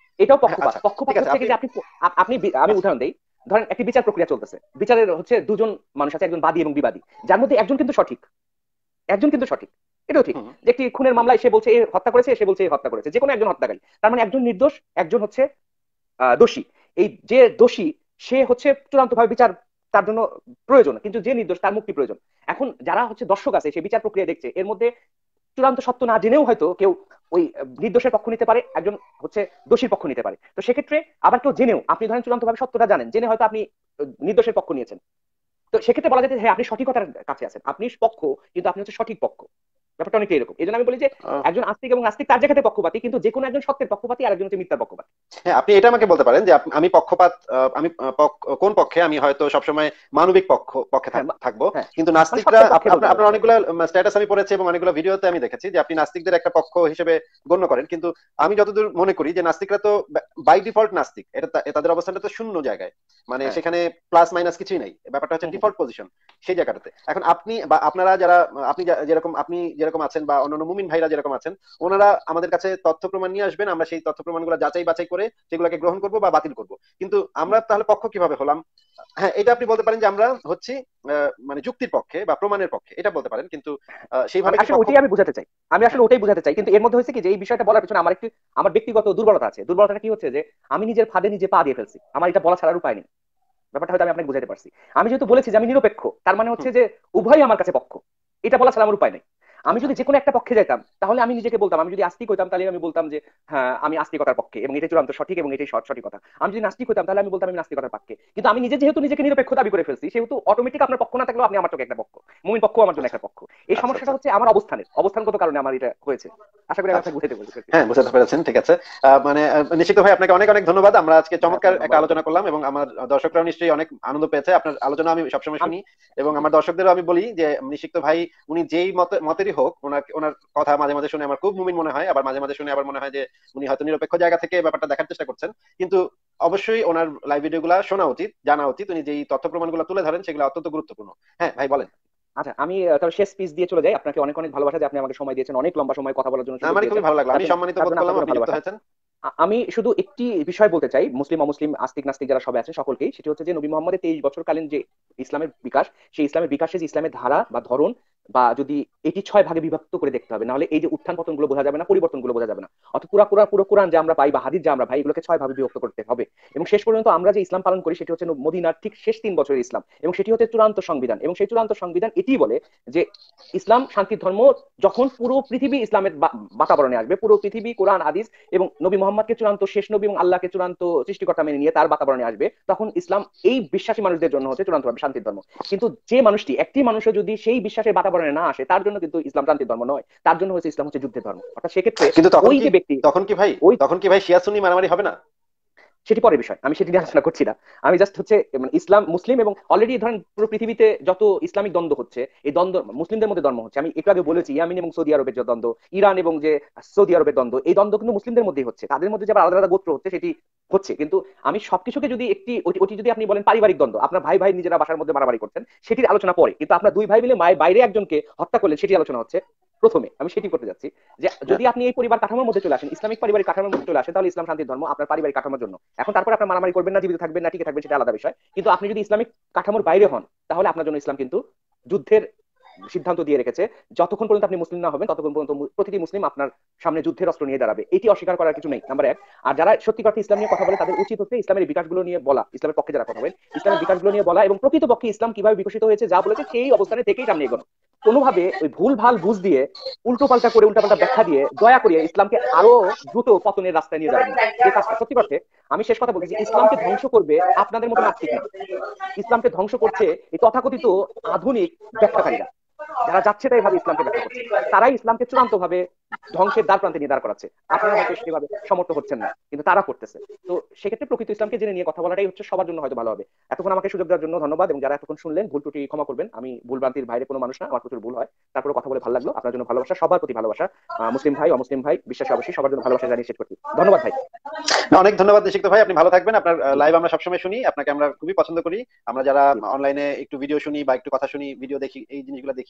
S2: এটাও পক্ষপাত।
S1: আচ্ছা
S2: পক্ষপাত
S1: ঠিক আছে,
S2: হচ্ছে
S1: আপনি
S2: কি যে আপনি আপনি আমি উদাহরণ দেই, ধরেন একটি বিচার প্রক্রিয়া চলতেছে, বিচারের হচ্ছে দুজন মানুষ আছে, একজন বাদী এবং বিবাদী, যার মধ্যে একজন কিন্তু সঠিক, একজন কিন্তু সঠিক, এটাও ঠিক,
S1: হুম
S2: যে একটি খুনের মামলায় সে বলছে এ হত্যা করেছে, সে বলছে এ হত্যা করেছে, যে কোনো একজন হত্যাকারী, তার মানে একজন নির্দোষ, একজন হচ্ছে আহ, দোষী। এই যে দোষী সে হচ্ছে চূড়ান্ত ভাবে বিচার তার জন্য প্রয়োজন, কিন্তু যে নির্দোষ তার মুক্তি প্রয়োজন। এখন যারা হচ্ছে দর্শক আছে সে বিচার প্রক্রিয়া দেখছে, এর মধ্যে চূড়ান্ত সত্য না জেনেও হয়তো কেউ ওই নির্দোষের পক্ষ নিতে পারে, একজন হচ্ছে দোষীর পক্ষ নিতে পারে। তো সেক্ষেত্রে আবার কেউ জেনেও, আপনি ধরেন চূড়ান্ত ভাবে সত্যটা জানেন, জেনে হয়তো আপনি নির্দোষের পক্ষ নিয়েছেন, তো সেক্ষেত্রে বলা যেতে হ্যাঁ আপনি সঠিকতার কাছে আছেন, আপনি পক্ষ কিন্তু আপনি হচ্ছে সঠিক পক্ষ। ব্যাপারটা অনেকটা এরকম। এই জন্য আমি বলি যে
S1: আহ,
S2: একজন আস্তিক এবং নাস্তিক তার জায়গাতে পক্ষপাতী, কিন্তু যে কোনো একজন সত্যের পক্ষপাতী আর একজন হচ্ছে মিথ্যার পক্ষপাতী।
S1: হ্যাঁ, আপনি এটা আমাকে বলতে পারেন যে আপ- আমি পক্ষপাত, আহ, আমি আহ, পক- কোন পক্ষে, আমি হয়তো সবসময় মানবিক পক্ষ পক্ষে
S2: হ্যাঁ
S1: থাক-
S2: মা-
S1: থাকবো।
S2: হ্যাঁ,
S1: কিন্তু
S2: মানে
S1: নাস্তিকরা,
S2: সত্যের পক্ষে
S1: আপ-
S2: বলতে
S1: আপনার
S2: হবে
S1: আপনার
S2: আর কি।
S1: অনেকগুলো স্ট্যাটাস আমি পড়েছি এবং অনেকগুলো ভিডিওতে আমি দেখেছি যে আপনি নাস্তিকদের একটা পক্ষ হিসেবে গণ্য করেন, কিন্তু আমি যতদূর মনে করি যে নাস্তিকরা তো বাই ডিফল্ট নাস্তিক, এটা তা- তাদের অবস্থানটা তো শূন্য জায়গায়, মানে
S2: হ্যাঁ।
S1: সেখানে প্লাস মাইনাস কিছুই নাই, ব্যাপারটা হচ্ছে
S2: হুম হুম হুম।
S1: ডিফল্ট পজিশন সেই জায়গাটাতে। এখন আপনি বা আপনারা যারা, আপনি যা- যেরকম আপনি যেরকম আছেন বা অন্যান্য মুমিন ভাইরা যেরকম আছেন, ওনারা আমাদের কাছে তথ্য প্রমাণ নিয়ে আসবেন, আমরা সেই তথ্য প্রমাণগুলো যাচাই বাছাই করে সেগুলোকে গ্রহণ করব বা বাতিল করব। কিন্তু আমরা
S2: হুম।
S1: তাহলে পক্ষ কিভাবে হলাম? হ্যাঁ, এটা আপনি বলতে পারেন যে আমরা হচ্ছি আহ, মানে যুক্তির পক্ষে বা প্রমাণের পক্ষে, এটা বলতে পারেন, কিন্তু আহ,
S2: আমি
S1: সেইভাবে কি
S2: আসলে
S1: পক্ষ?
S2: ওইটাই আমি বুঝাতে চাই, আমি আসলে
S1: হ্যাঁ
S2: ওটাই বুঝাতে চাই, কিন্তু এর মধ্যে হচ্ছে কি যে এই বিষয়টা বলার পিছনে আমার একটু আমার ব্যক্তিগত দুর্বলতা আছে। দুর্বলতাটা কি হচ্ছে যে আমি নিজের ফাঁদে নিজে পা দিয়ে ফেলছি, আমার এটা বলা ছাড়ার উপায় নেই। ব্যাপারটা হয়তো আমি আপনাকে বুঝাতে পারছি। আমি যেহেতু বলেছি যে আমি নিরপেক্ষ, তার মানে হচ্ছে
S1: হুম
S2: যে উভয়ই আমার কাছে পক্ষ, এটা বলা ছাড়া আমার উপায় নেই। আমি
S1: আচ্ছা
S2: যদি যে কোনো একটা পক্ষে যেতাম তাহলে আমি নিজেকে বলতাম, আমি যদি আস্তিক হইতাম তাহলে আমি বলতাম যে হ্যাঁ আমি আস্তিকতার পক্ষে এবং এটাই চূড়ান্ত সঠিক এবং এটাই সৎ সঠিকতা। আমি যদি নাস্তিক হইতাম তাহলে আমি বলতাম আমি নাস্তিকতার পক্ষে। কিন্তু আমি নিজে যেহেতু নিজেকে নিরপেক্ষ দাবি করে ফেলছি, সেহেতু অটোমেটিক আপনার পক্ষ না থাকলেও আপনি আমার চোখে একটা পক্ষ, মুমিন পক্ষ আমার জন্য
S1: আচ্ছা
S2: একটা পক্ষ। এই
S1: আচ্ছা
S2: সমস্যাটা
S1: আচ্ছা
S2: হচ্ছে আমার অবস্থানের অবস্থানগত কারণে আমার এটা হয়েছে। আশা করি আমি
S1: আচ্ছা
S2: আপনাকে বুঝাতে পেরেছি।
S1: হ্যাঁ, বুঝতে পেরেছেন, ঠিক আছে। আহ, মানে আহ, নিশিত ভাই, আপনাকে অনেক অনেক ধন্যবাদ। আমরা আজকে
S2: হ্যাঁ
S1: চমৎকার
S2: আপনাকে
S1: একটা
S2: ধন্যবাদ।
S1: আলোচনা করলাম এবং আমার দর্শকরাও নিশ্চয়ই অনেক আনন্দ পেয়েছে। আপনার আলোচনা আমি সবসময়
S2: আমি
S1: শুনি এবং আমার দর্শকদেরও আমি বলি যে নিশিত ভাই, উনি যেই মত মতেরই হোক, ওনার ওনার কথা মাঝে মাঝে শুনে আমার খুব মুমিন মনে হয়, আবার মাঝে মাঝে শুনে আবার মনে হয় যে উনি হয়তো নিরপেক্ষ জায়গা থেকে ব্যাপারটা দেখার চেষ্টা করছেন। কিন্তু অবশ্যই ওনার লাইভ ভিডিওগুলো শোনা উচিত, জানা উচিত, উনি যেই তথ্য প্রমাণগুলো তুলে ধরেন সেগুলো অত্যন্ত গুরুত্বপূর্ণ। হ্যাঁ ভাই, বলেন।
S2: আচ্ছা, আমি আহ, তাহলে শেষ পিস দিয়ে চলে যাই। আপনাকে অনেক অনেক ভালোবাসা যে আপনি আমাকে সময় দিয়েছেন, অনেক লম্বা সময় কথা বলার জন্য সুযোগ
S1: আমারই
S2: দিয়েছেন।
S1: খুবই ভালো লাগলো,
S2: তার
S1: আমি
S2: জন্য
S1: সম্মানিত
S2: তার
S1: বোধ
S2: জন্য
S1: করলাম
S2: আপনার জন্য
S1: আপনি যুক্ত
S2: ভালোবাসা।
S1: হয়েছেন।
S2: আ- আমি শুধু একটি বিষয় বলতে চাই মুসলিম অমুসলিম আস্তিক নাস্তিক যারা সবাই আছেন সকলকেই, সেটি হচ্ছে যে নবী মোহাম্মদের তেইশ বছরকালীন যে ইসলামের বিকাশ, সেই ইসলামের বিকাশে যে ইসলামের ধারা বা ধরন বা যদি এটি ছয় ভাগে বিভক্ত করে দেখতে হবে, নাহলে এই যে উত্থান পতন গুলো বোঝা যাবে না, পরিবর্তন গুলো বোঝা যাবে না। অর্থাৎ পুরা পুরা পুরো কোরআন যে আমরা পাই বা হাদিস যে আমরা পাই, এগুলোকে ছয় ভাগে বিভক্ত করতে হবে। এবং শেষ পর্যন্ত আমরা যে ইসলাম পালন করি সেটি হচ্ছে মদিনার ঠিক শেষ তিন বছরের ইসলাম, এবং সেটি হচ্ছে চূড়ান্ত সংবিধান। এবং সেই চূড়ান্ত সংবিধান এটি বলে যে ইসলাম শান্তির ধর্ম। যখন পুরো পৃথিবী ইসলামের বা- বাতাবরণে আসবে, পুরো পৃথিবী কোরআন হাদিস এবং নবী মোহাম্মদকে চূড়ান্ত শেষ নবী এবং আল্লাহকে চূড়ান্ত সৃষ্টিকর্তা মেনে নিয়ে তার বাতাবরণে আসবে, তখন ইসলাম এই বিশ্বাসী মানুষদের জন্য হচ্ছে চূড়ান্তভাবে শান্তির ধর্ম। কিন্তু যে মানুষটি, একটি মানুষও যদি সেই বিশ্বাসের বাতাবরণে না আসে, তার জন্য কিন্তু ইসলাম শান্তির ধর্ম নয়, তার জন্য হচ্ছে ইসলাম হচ্ছে যুদ্ধের ধর্ম। অর্থাৎ সেক্ষেত্রে
S1: কিন্তু তখন
S2: ওই
S1: কি,
S2: যে ব্যক্তি,
S1: তখন কি ভাই,
S2: ওই
S1: তখন কি ভাই শিয়া সুন্নি মারামারি হবে না?
S2: সেটি পরের বিষয়, আমি সেটি নিয়ে আলোচনা করছি না। আমি জাস্ট হচ্ছে মানে ইসলাম মুসলিম এবং অলরেডি ধরেন পুরো পৃথিবীতে যত ইসলামিক দ্বন্দ্ব হচ্ছে, এই দ্বন্দ্ব মুসলিমদের মধ্যে দ্বন্দ্ব হচ্ছে। আমি একটু আগে বলেছি ইয়ামিন এবং সৌদি আরবের যে দ্বন্দ্ব, ইরান এবং যে সৌদি আরবের দ্বন্দ্ব, এই দ্বন্দ্ব কিন্তু মুসলিমদের মধ্যেই হচ্ছে। তাদের মধ্যে যে আবার আলাদা আলাদা গোত্র হচ্ছে সেটি হচ্ছে। কিন্তু আমি সবকিছুকে যদি একটি ওটি ওটি যদি আপনি বলেন পারিবারিক দ্বন্দ্ব, আপনার ভাই ভাই নিজেরা বাসার মধ্যে মারামারি করছেন, সেটির আলোচনা পরে। কিন্তু আপনার দুই ভাই মিলে মায়ের বাইরে একজনকে হত্যা করলেন, সেটি আলোচনা হচ্ছে প্রথমে। আমি সেটি করতে যাচ্ছি যে যদি আপনি এই পরিবার কাঠামোর মধ্যে চলে আসেন, ইসলামিক পারিবারিক কাঠামোর মধ্যে চলে আসেন, তাহলে ইসলাম শান্তির ধর্ম আপনার পারিবারিক কাঠামোর জন্য। এখন তারপর আপনার মারামারি করবেন না, জীবিত থাকবেন না টিকে থাকবেন, সেটা আলাদা বিষয়। কিন্তু আপনি যদি ইসলামিক কাঠামোর বাইরে হন, তাহলে আপনার জন্য ইসলাম কিন্তু যুদ্ধের সিদ্ধান্ত দিয়ে রেখেছে। যতক্ষণ পর্যন্ত আপনি মুসলিম না হবেন ততক্ষণ পর্যন্ত মু- প্রতিটি মুসলিম আপনার সামনে যুদ্ধের অস্ত্র নিয়ে দাঁড়াবে, এটি অস্বীকার করার কিছু নেই, নাম্বার এক। আর যারা সত্যি কথা ইসলাম নিয়ে কথা বলে তাদের উচিত হচ্ছে ইসলামের বিকাশগুলো নিয়ে বলা, ইসলামের পক্ষে যারা কথা বলেন ইসলামের বিকাশগুলো নিয়ে বলা এবং প্রকৃতপক্ষে ইসলাম কিভাবে বিকশিত হয়েছে যা বলেছে সেই অবস্থানে থেকেই সামনে এগোনো। কোনোভাবে ওই ভুল ভাল বুঝ দিয়ে উল্টো পাল্টা করে উল্টা পাল্টা ব্যাখ্যা দিয়ে দয়া করিয়ে ইসলামকে আরো দ্রুত পতনের রাস্তায় নিয়ে যাবেন না। এই কাজটা সত্যি করতে, আমি শেষ কথা বলতেছি, ইসলামকে ধ্বংস করবে আপনাদের মতো নাস্তিক না, ইসলামকে ধ্বংস করছে এই তথাকথিত আধুনিক ব্যাখ্যাকারীরা, যারা যাচ্ছে তাই ভাবে ইসলামকে ব্যাখ্যা করছে, তারাই ইসলামকে চূড়ান্ত ভাবে ধ্বংসের দ্বার প্রান্তে নিয়ে দাঁড় করাচ্ছে। আপনারা হয়তো সেভাবে সমর্থ হচ্ছেন না, কিন্তু তারা করতেছে। তো সেক্ষেত্রে প্রকৃত ইসলামকে জেনে নিয়ে কথা বলাটাই হচ্ছে সবার জন্য হয়তো ভালো হবে। এতক্ষণ আমাকে সুযোগ দেওয়ার জন্য ধন্যবাদ, এবং যারা এতক্ষণ শুনলেন ভুল ত্রুটি ক্ষমা করবেন। আমি ভুলভ্রান্তির বাইরে কোনো মানুষ না, আমার প্রচুর ভুল হয়, তারপরে কথা বলে ভালো লাগলো। আপনার জন্য ভালোবাসা, সবার প্রতি ভালোবাসা, আহ, মুসলিম ভাই অমুসলিম ভাই বিশ্বাসী অবশ্যই সবার জন্য ভালোবাসা জানিয়ে শেষ করছি। ধন্যবাদ ভাই।
S1: না, অনেক ধন্যবাদ নিশিক্ত ভাই, আপনি ভালো থাকবেন। আপনার লাইভ আমরা সবসময় শুনি, আপনাকে আমরা খুবই পছন্দ করি। আমরা যারা
S2: জি
S1: অনলাইনে একটু ভিডিও শুনি বা একটু কথা শুনি, ভিডিও দেখি, এই জিনিসগুলো দেখি,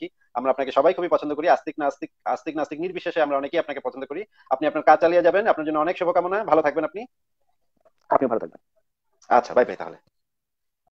S1: আমরা আপনাকে সবাই খুবই পছন্দ করি, আস্তিক নাস্তিক আস্তিক নাস্তিক নির্বিশেষে আমরা অনেকেই আপনাকে পছন্দ করি। আপনি আপনার কাজ চালিয়ে যাবেন, আপনার জন্য অনেক শুভকামনা, ভালো থাকবেন আপনি।
S2: আপনি ভালো থাকবেন।
S1: আচ্ছা, বাই বাই তাহলে।